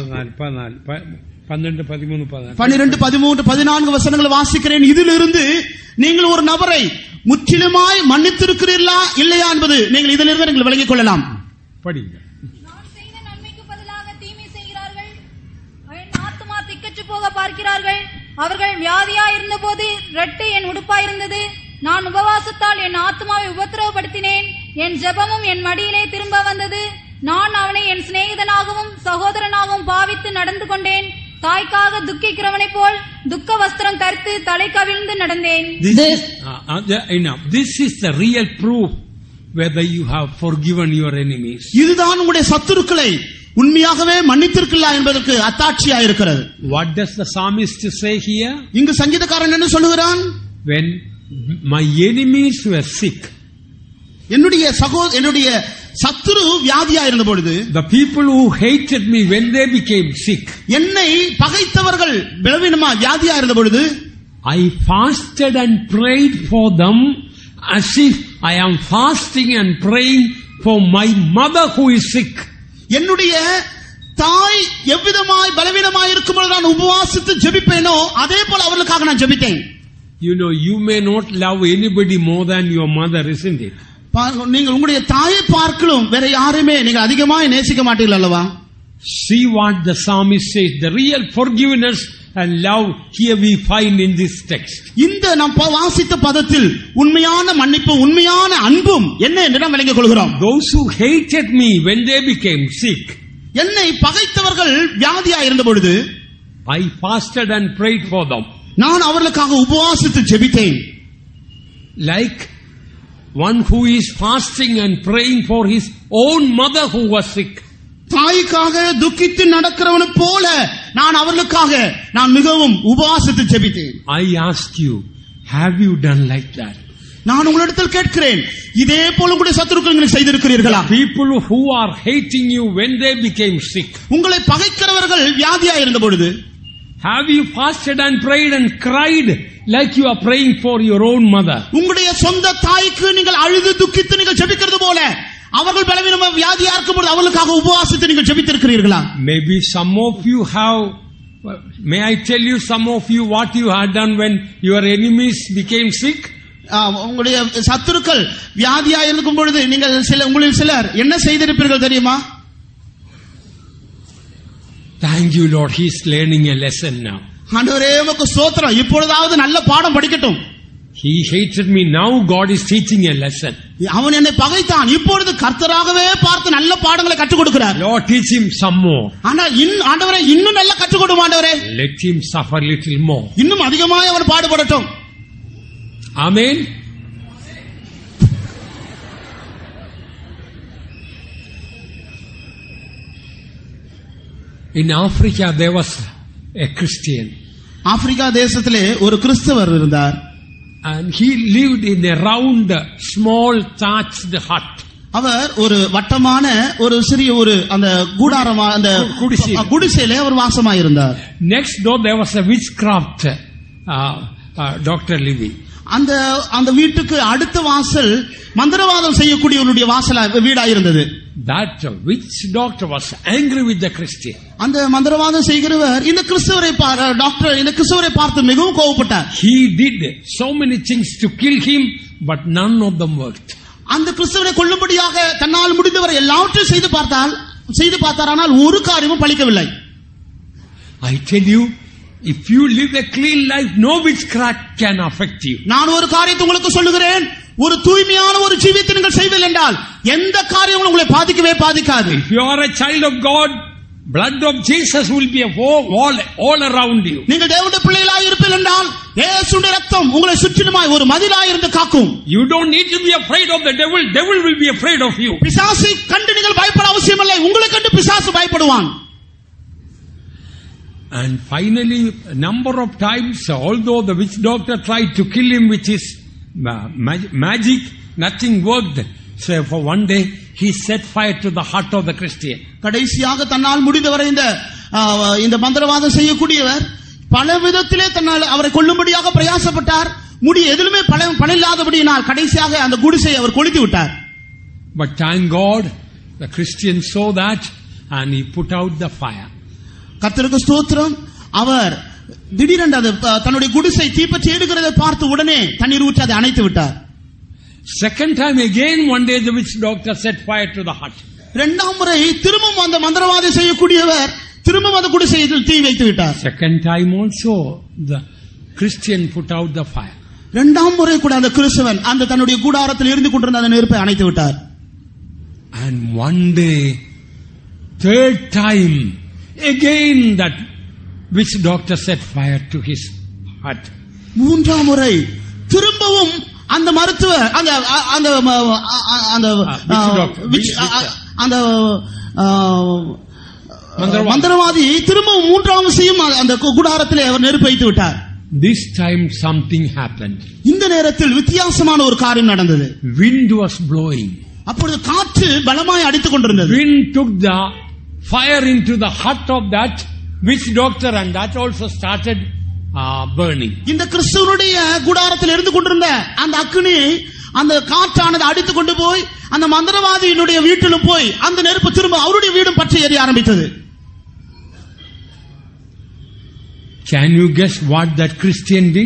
பன்னிரண்டு பதிமூன்று பதினான்கு வசனங்களை வாசிக்கிறேன். இதிலிருந்து நீங்கள் ஒரு நபரை முற்றிலுமாய் மன்னித்திருக்கிறீர்களா இல்லையா என்பது நீங்கள் இதிலிருந்து நீங்கள் விளங்கிக் கொள்ளலாம். படிங்க. நான் செய்த நன்மைக்கு பதிலாக தீமை செய்கிறார்கள், என் ஆத்துமா திக்கற்று போக பார்க்கிறார்கள். அவர்கள் வியாதியா இருந்தபோது ரெட்டு என் உடுப்பாயிருந்தது. நான் உபவாசத்தால் என் ஆத்மாவை உபத்திரவப்படுத்தினேன். என் ஜெபமும் என் மடியிலே திரும்ப வந்தது. நான் அவனை என் சிநேகிதனாகவும் சகோதரனாகவும் பாவித்து நடந்து கொண்டேன். தாய்க்காக துக்கிக்கிறவனை போல் துக்க வஸ்திரம் தரித்து தலை கவிழ்ந்து நடந்தேன். This, uh, uh, enough. This is the real proof whether you have forgiven your enemies. இதுதான் உங்களுடைய சத்துருக்களை உண்மையாகவே மன்னித்திருக்கிறா என்பதற்கு அத்தாட்சியா இருக்கிறது. What does the psalmist say here? இங்கு சங்கீதக்காரன் என்ன சொல்லுகிறான்? When my enemies were sick, என்னுடைய சகோதர என்னுடைய சத்துரு வியாதியா இருந்த பொழுது, the people who hated me when they became sick, என்னை பகைத்தவர்கள் பலவீனமா வியாதியா இருந்த பொழுது, I fasted and prayed for them as if I am fasting and praying for my mother who is sick. என்னுடைய தாய் எவ்விதமாய் பலவீனமாய் இருக்கும் பொழுது நான் உபவாசித்து ஜெபிப்பேனோ அதே போல அவர்களுக்காக நான் ஜெபித்தேன். You know, you may not love anybody more than your mother, isn't it? நீங்கள் உங்களுடைய தாயை பார்க்கலும் வேற யாரையுமே நீங்கள் அதிகமாக நேசிக்க மாட்டீர்கள் அல்லவா? See what the psalmist says. The real forgiveness and love here we find in this text. இந்த நாம் வாசித்த பதத்தில் உண்மையான மன்னிப்பு உண்மையான அன்பும் என்ன என்று நாம் விளங்கிக் கொள்கிறோம். Those who hated me when they became sick, என்னை பகைத்தவர்கள் வியாதியாக இருந்த பொழுது I fasted and prayed for them. நான் அவர்களுக்காக உபவாசித்து ஜெபித்தேன். Like one who is fasting and praying for his own mother who was sick. தாய்க்காக துக்கித்து நடக்கிறவனு போல நான் அவர்களுக்காக நான் மிகவும் உபவாசித்து ஜெபித்தேன். I ask you, have you done like that? நான் உங்களிடத்தில் கேட்கிறேன், இதே போல உங்களுடைய சத்துருக்கள் நீங்கள் செய்திருக்கிறீர்களா? People who are hating you when they became sick, உங்களை பகைக்கிறவர்கள் வியாதியாக இருந்த பொழுது have you fasted and prayed and cried like you are praying for your own mother? உங்களுடைய சொந்த தாய்க்கு நீங்கள் அழுது துக்கித்து நீங்கள் ஜெபிக்கிறது போல அவர்கள் பலவீனமா வியாதியா இருக்கும்போது அவர்களுக்காக உபவாசித்து நீங்கள் ஜெபித்திருக்கிறீர்களா? Maybe some of you have. May I tell you some of you what you had done when your enemies became sick? உங்களுடைய சத்துருக்கள் வியாதியா இருக்கும் பொழுது நீங்கள் சில உங்களில் சிலர் என்ன செய்திருப்பீர்கள் தெரியுமா? Thank you, Lord. He is learning a lesson now. ஆண்டவரே உமக்கு ஸ்தோத்திரம், இப்பொழுதாவது நல்ல பாடம் படிக்கட்டும். He hated me. Now God is teaching a lesson. அவன் என்னை பகைத்தான், இப்பொழுது கர்த்தராகவே பார்த்து நல்ல பாடங்களை கற்றுக் கொடுக்கிறார். Lord, teach him some more. ஆனா ஆண்டவரே இன்னும் நல்ல கற்றுக் கொடும் ஆண்டவரே. Let him suffer little more. இன்னும் அதிகமாக அவன் பாடுபடட்டும். Amen. In Africa there was a Christian. Africa தேசத்திலே ஒரு கிறிஸ்தவர் இருந்தார். And he lived in a round small thatched hut. அவர் ஒரு வட்டமான ஒரு சிறிய ஒரு அந்த கூடாரமா அந்த குடிசையிலே அவர் வாசமாய் இருந்தார். Next door there was a witchcraft uh, uh, doctor living. அந்த அந்த வீட்டுக்கு அடுத்த வாசல் மந்திரவாதம் செய்யக்கூடியவருடைய வாசலா வீடா இருந்தது. That witch doctor was angry with the Christian. அந்த மந்திரவாதம் செய்கிறவர் இந்த கிறிஸ்தவரை டாக்டர் இந்த கிறிஸ்தவரை பார்த்து மிகவும் கோபப்பட்டார். He did so many things to kill him, but none of them worked. அந்த கிறிஸ்தவரை கொல்லும்படியாக தன்னால் முடிந்தவரை எல்லாவற்றையும் செய்து பார்த்தால் செய்து பார்த்தார், ஆனால் ஒரு காரியமும் பலிக்கவில்லை. I tell you, if you live a clean life, no witchcraft can affect you. நான் ஒரு காரியத்தை உங்களுக்கு சொல்லுகிறேன், ஒரு தூய்மையான ஒரு ஜீவியத்தை நீங்கள் செய்வீர்கள் என்றால் எந்த காரியமும் உங்களை பாதிக்கவே பாதிக்காது. If you are a child of God, blood of Jesus will be a wall all around you. நீங்கள் தேவனுடைய பிள்ளைகளாய் இருப்பீர்கள் என்றால் இயேசுவின் இரத்தம் உங்களை சுற்றிலுமாய் ஒரு மதிலாய் இருந்து காக்கும். You don't need to be afraid of the devil. Devil will be afraid of you. பிசாசை கண்டு நீங்கள் பயப்பட அவசியமில்லை, உங்களை கண்டு பிசாசு பயப்படுவான். And finally, a number of times, although the witch doctor tried to kill him with his magic, nothing worked. So for one day, he set fire to the heart of the Christian. கடைசியாக தன்னால் முடிந்தவரை இந்த இந்த மந்திரவாதம் செய்யக்கூடியவர் பல விதத்திலே தன்னால் அவரை கொல்லும்படியாக பிரயாசப்பட்டார். முடி எதிலுமே பலனில்லாதபடியினால் கடைசியாக அந்த குடிசையை அவர் கொளுத்தி விட்டார். But thank God, the Christian saw that and he put out the fire. கர்த்தருக்கு ஸ்தோத்திரம், அவர் திடீரென்று அது தன்னுடைய குடிசை தீப்பற்றி எடுக்கிறதை பார்த்து உடனே தண்ணீர் ஊற்றி அதை அணைத்து விட்டார். Second time again, one day the witch doctor set fire to the hut. இரண்டாம் முறை திரும்பவும் அந்த மந்திரவாதி செய்யக்கூடியவர் திரும்பவும் அந்த குடிசையில் தீ வைத்து விட்டார். Second time also the Christian put out the fire. இரண்டாம் முறை கூட அந்த கிறிஸ்தவன் அந்த தன்னுடைய கூடாரத்தில் இருந்து கொண்டிருந்த அந்த நெருப்பை அணைத்து விட்டார். And one day, third time, again that witch doctor set fire to his hut. மூன்றாம் முறை திரும்பவும் அந்த மருத்துவர் அந்த அந்த அந்த அந்த மந்திரவாதி திரும்பவும் மூன்றாம் விஷயம் அந்த கூடாரத்திலே அவர் நெருப்பு வைத்து விட்டார். This time something happened. இந்த நேரத்தில் வித்தியாசமான ஒரு காரியம் நடந்தது. Wind was blowing. அப்பொழுது காற்று பலமாய் அடித்துக் கொண்டிருந்தது. Wind took the fire into the hut of that witch doctor and that also started uh, burning. இந்த கிறிஸ்துவனுடைய கூடாரத்தில் இருந்து கொண்டிருந்த அந்த அக்கினி அந்த காற்றானது அடித்துக் கொண்டு போய் அந்த மந்திரவாதியினுடைய வீட்டிலும் போய் அந்த நெருப்பு திரும்ப அவருடைய வீடும் பற்றி எரிய ஆரம்பித்தது. Can you guess what that Christian did?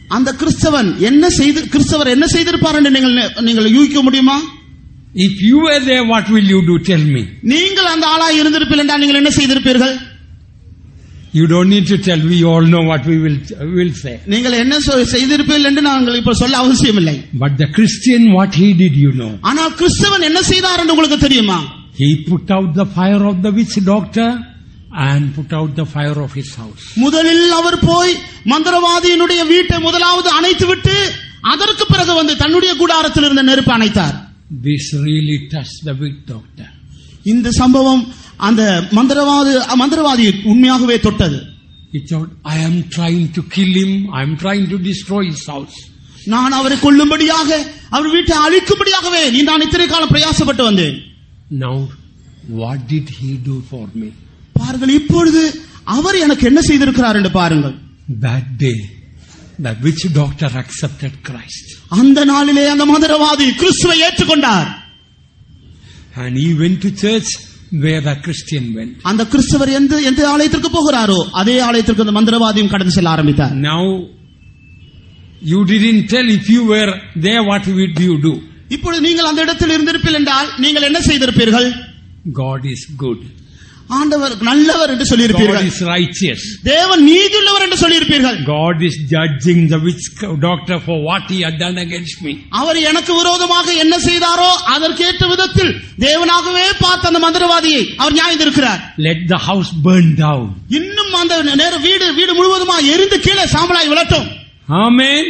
அந்த கிறிஸ்தவன் என்ன செய்து கிறிஸ்தவர் என்ன செய்திருப்பார் என்று நீங்கள் நீங்கள் யூகிக்க முடியுமா? If you were there, what will you do? Tell me. நீங்கள் அந்த ஆளாய் இருந்திருப்பீர்கள் என்றால் நீங்கள் என்ன செய்திருப்பீர்கள்? You don't need to tell. We all know what we will will say. நீங்கள் என்ன செய்திருப்பீர்கள் என்று நாங்கள் இப்ப சொல்ல அவசியம் இல்லை. But the Christian, what he did, you know. ஆனால் கிறிஸ்தவன் என்ன செய்தார் என்று உங்களுக்கு தெரியுமா? He put out the fire of the witch doctor and put out the fire of his house. முதலில் அவர் போய் மந்திரவாதியினுடைய வீட்டை முதலாவது அணைத்து விட்டு அதற்கு பிறகு வந்து தன்னுடைய கூடாரத்தில் இருந்த நெருப்பு அணைத்தார். This really touched the witch doctor. இந்த சம்பவம் அந்த மந்திரவாதி மந்திரவாதி உண்மையாகவே தொட்டது. He thought, I am trying to kill him. I am trying to destroy his house. நான் அவரை கொல்லும்படியாக அவர் வீட்டை அழிக்கும்படியாகவே நீ நான் இத்தனை காலம் பிரயாசப்பட்டு வந்தேன். Now, what did he do for me? பாருங்கள், இப்பொழுது அவர் எனக்கு என்ன செய்திருக்கிறார் என்று பாருங்கள். That day, the witch doctor accepted Christ. அந்த நாளிலே அந்த மந்திரவாதி கிறிஸ்துவை ஏற்றுக்கொண்டார். And he went to church where the Christian went. அந்த கிறிஸ்தவர் எந்த எந்த ஆலயத்திற்கு போகிறாரோ அதே ஆலயத்திற்கு அந்த மந்திரவாதியும் கடந்து செல்ல ஆரம்பித்தார். Now, you didn't tell if you were there, what would you do? இப்பொழுது நீங்கள் அந்த இடத்தில் இருந்திருப்பீர்கள் என்றால் நீங்கள் என்ன செய்திருப்பீர்கள்? God is good. ஆண்டவர் நல்லவர் என்று சொல்லியிருப்பீர்கள். God is righteous. தேவன் நீதியுள்ளவர் என்று சொல்லியிருப்பீர்கள். God is judging the witch doctor for what he had done against me. அவர் எனக்கு விரோதமாக என்ன செய்தாரோ அதற்கேற்ற விதத்தில் தேவனாகவே பார்த்த அந்த மந்திரவாதியை அவர் நியாயந்திருக்கிறார். Let the house burn down. இன்னும் அந்த நேர வீடு வீடு முழுவதுமாக எரிந்து கீழே சாம்பலாய் விழட்டும். Amen.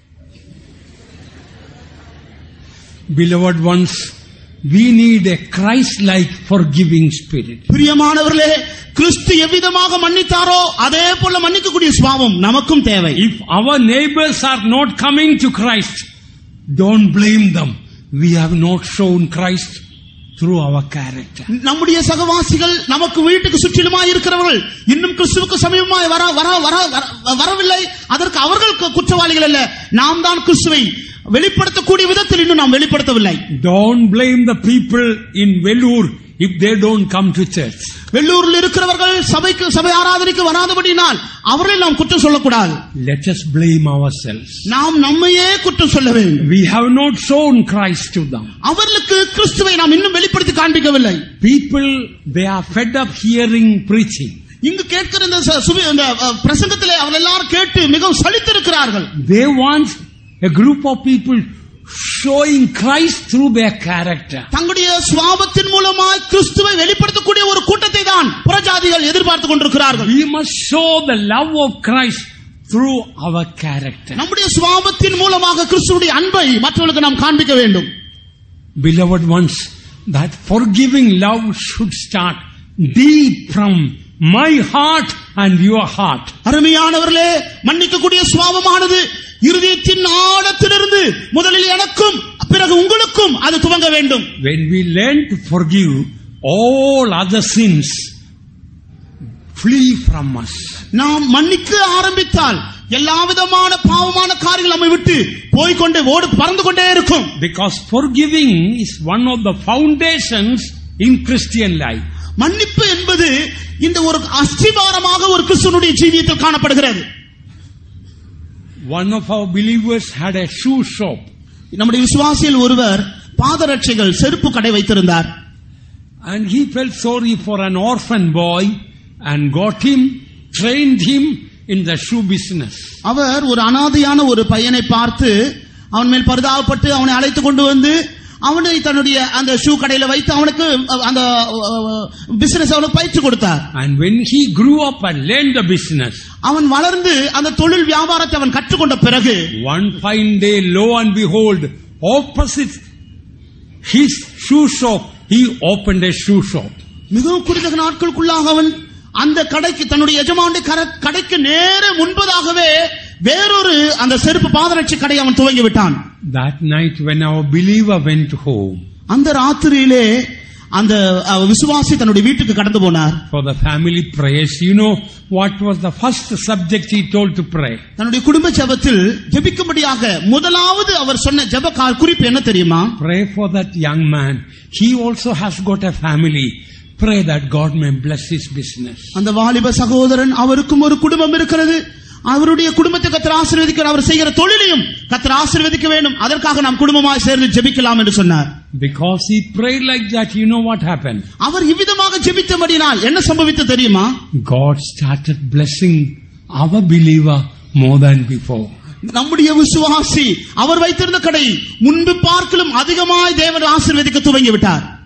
Beloved ones, we need a Christ-like forgiving spirit. பிரியமானவர்களே, கிறிஸ்து எவ்விதமாக மன்னித்தாரோ அதே போல மன்னிக்கக்கூடிய சுபாவம் நமக்கும் தேவை. If our neighbors are not coming to Christ, don't blame them. We have not shown Christ through our character. நம்முடைய சகவாசிகள் நமக்கு வீட்டுக்கு சுற்றிலுமாய் இருக்கிறவர்கள் இன்னும் கிறிஸ்துவுக்கு சமீபமாய் வர வர வரவில்லை, அதற்கு அவர்கள் குற்றவாளிகள் அல்ல, நாம் தான் கிறிஸ்துவை வெளிப்படுத்தக்கூடிய விதத்தில் இன்னும் நாம் வெளிப்படுத்தவில்லை. Don't blame the people in Vellore if they don't come to church. வெள்ளூரில் இருக்கிறவர்கள் சபைக்கு சபை ஆராதனைக்கு வராதபடினால் அவர்களை நாம் குற்றம் சொல்லக்கூடாது. Let us blame ourselves. நாம் நம்மையே குற்றம் சொல்ல வேண்டும். We have not shown Christ to them. அவர்களுக்கு கிறிஸ்துவை நாம் இன்னும் வெளிப்படுத்தி காண்பிக்கவில்லை. People, they are fed up hearing preaching. இங்கு கேட்கிற இந்த பிரசங்கத்திலே அவர்கள் எல்லாரும் கேட்டு மிகவும் சலித்திருக்கிறார்கள். They want a group of people showing Christ through their character. தங்களுடைய சுபாவத்தின் மூலமாய் கிறிஸ்துவை வெளிப்படுத்தக்கூடிய ஒரு கூட்டத்தை தான் புறஜாதிகள் எதிர்பார்த்துக் கொண்டிருக்கிறார்கள். We must show the love of Christ through our character. நம்முடைய சுபாவத்தின் மூலமாக கிறிஸ்துவுடைய அன்பை மற்றவர்களுக்கு நாம் காண்பிக்க வேண்டும். Beloved ones, that forgiving love should start deep from my heart and your heart. அருமையானவர்களே, மன்னிக்கக்கூடிய சுபாவமானது இருதயத்தின் ஆழத்திலிருந்து முதலில் எனக்கும் பிறகு உங்களுக்கும் அது துவங்க வேண்டும். When we learn to forgive, all other sins flee from us. நாம் மன்னிக்க ஆரம்பித்தால் எல்லா விதமான பாவமான காரியங்கள் நம்மை விட்டு போய்கொண்டே ஓடு பறந்து கொண்டே இருக்கும். Because forgiving is one of the foundations in Christian life. மன்னிப்பு என்பது இந்த ஒரு அஸ்திவாரமாக ஒரு கிறிஸ்துவனுடைய ஜீவியத்தில் காணப்படுகிறது. One of our believers had a shoe shop. நம்முடைய விசுவாசியில் ஒருவர் பாதரட்சைகள் செருப்பு கடை வைத்திருந்தார். And he felt sorry for an orphan boy and got him, trained him in the shoe business. அவர் ஒரு அனாதையான ஒரு பையனை பார்த்து அவன் மேல் பரிதாபப்பட்டு அவனை அழைத்து கொண்டு வந்து அவனை தன்னுடைய அந்த ஷூ கடையில வைத்து அவனுக்கு அந்த பிசினஸ் அவனுக்கு பயிற்சி கொடுத்தார். And when he grew up and learned the business, அவன் வளர்ந்து அந்த தொழில் வியாபாரத்தை அவன் கற்றுக்கொண்ட பிறகு one fine day, lo and behold, opposite his shoe shop, he opened a shoe shop. மிகவும் குறித்த நாட்களுக்குள்ளாக அவன் அந்த கடைக்கு தன்னுடைய எஜமானுடைய கடைக்கு நேர முன்பதாகவே வேறொரு அந்த செருப்பு பாதரட்சை கடை அவன் துவங்கி விட்டான். That night when our believer went home, அந்த ராத்திரியிலே அந்த விசுவாசி தன்னுடைய வீட்டுக்கு கடந்து போனார். For the family prayers, you know what was the first subject he told to pray? தன்னுடைய குடும்ப ஜெபத்தில் ஜெபிக்கும்படியாக முதலாவது அவர் சொன்ன ஜெப குறிப்பு என்ன தெரியுமா? Pray for that young man. He also has got a family. pray that God may bless his business. அந்த வாலிப சகோதரன் அவருக்கும் ஒரு குடும்பம் இருக்கிறது. அவருடைய குடும்பத்தை கர்த்தர் ஆசீர்வதிக்க, அவர் செய்கிற தொழிலையும் கர்த்தர் ஆசீர்வதிக்க வேண்டும். அதற்காக நாம் குடும்பமாய் சேர்ந்து ஜெபிக்கலாம் என்று சொன்னார். Because he prayed like that, you know what happened? அவர் இவ்விதமாக ஜெபித்தபடியால் என்ன சம்பவித்தது தெரியுமா? God started blessing our believer more than before. நம்முடைய விசுவாசி அவர் வைத்திருந்த கடை முன்பு பார்க்கலும் அதிகமாய் தேவன் ஆசீர்வதிக்க துவங்கி விட்டார்.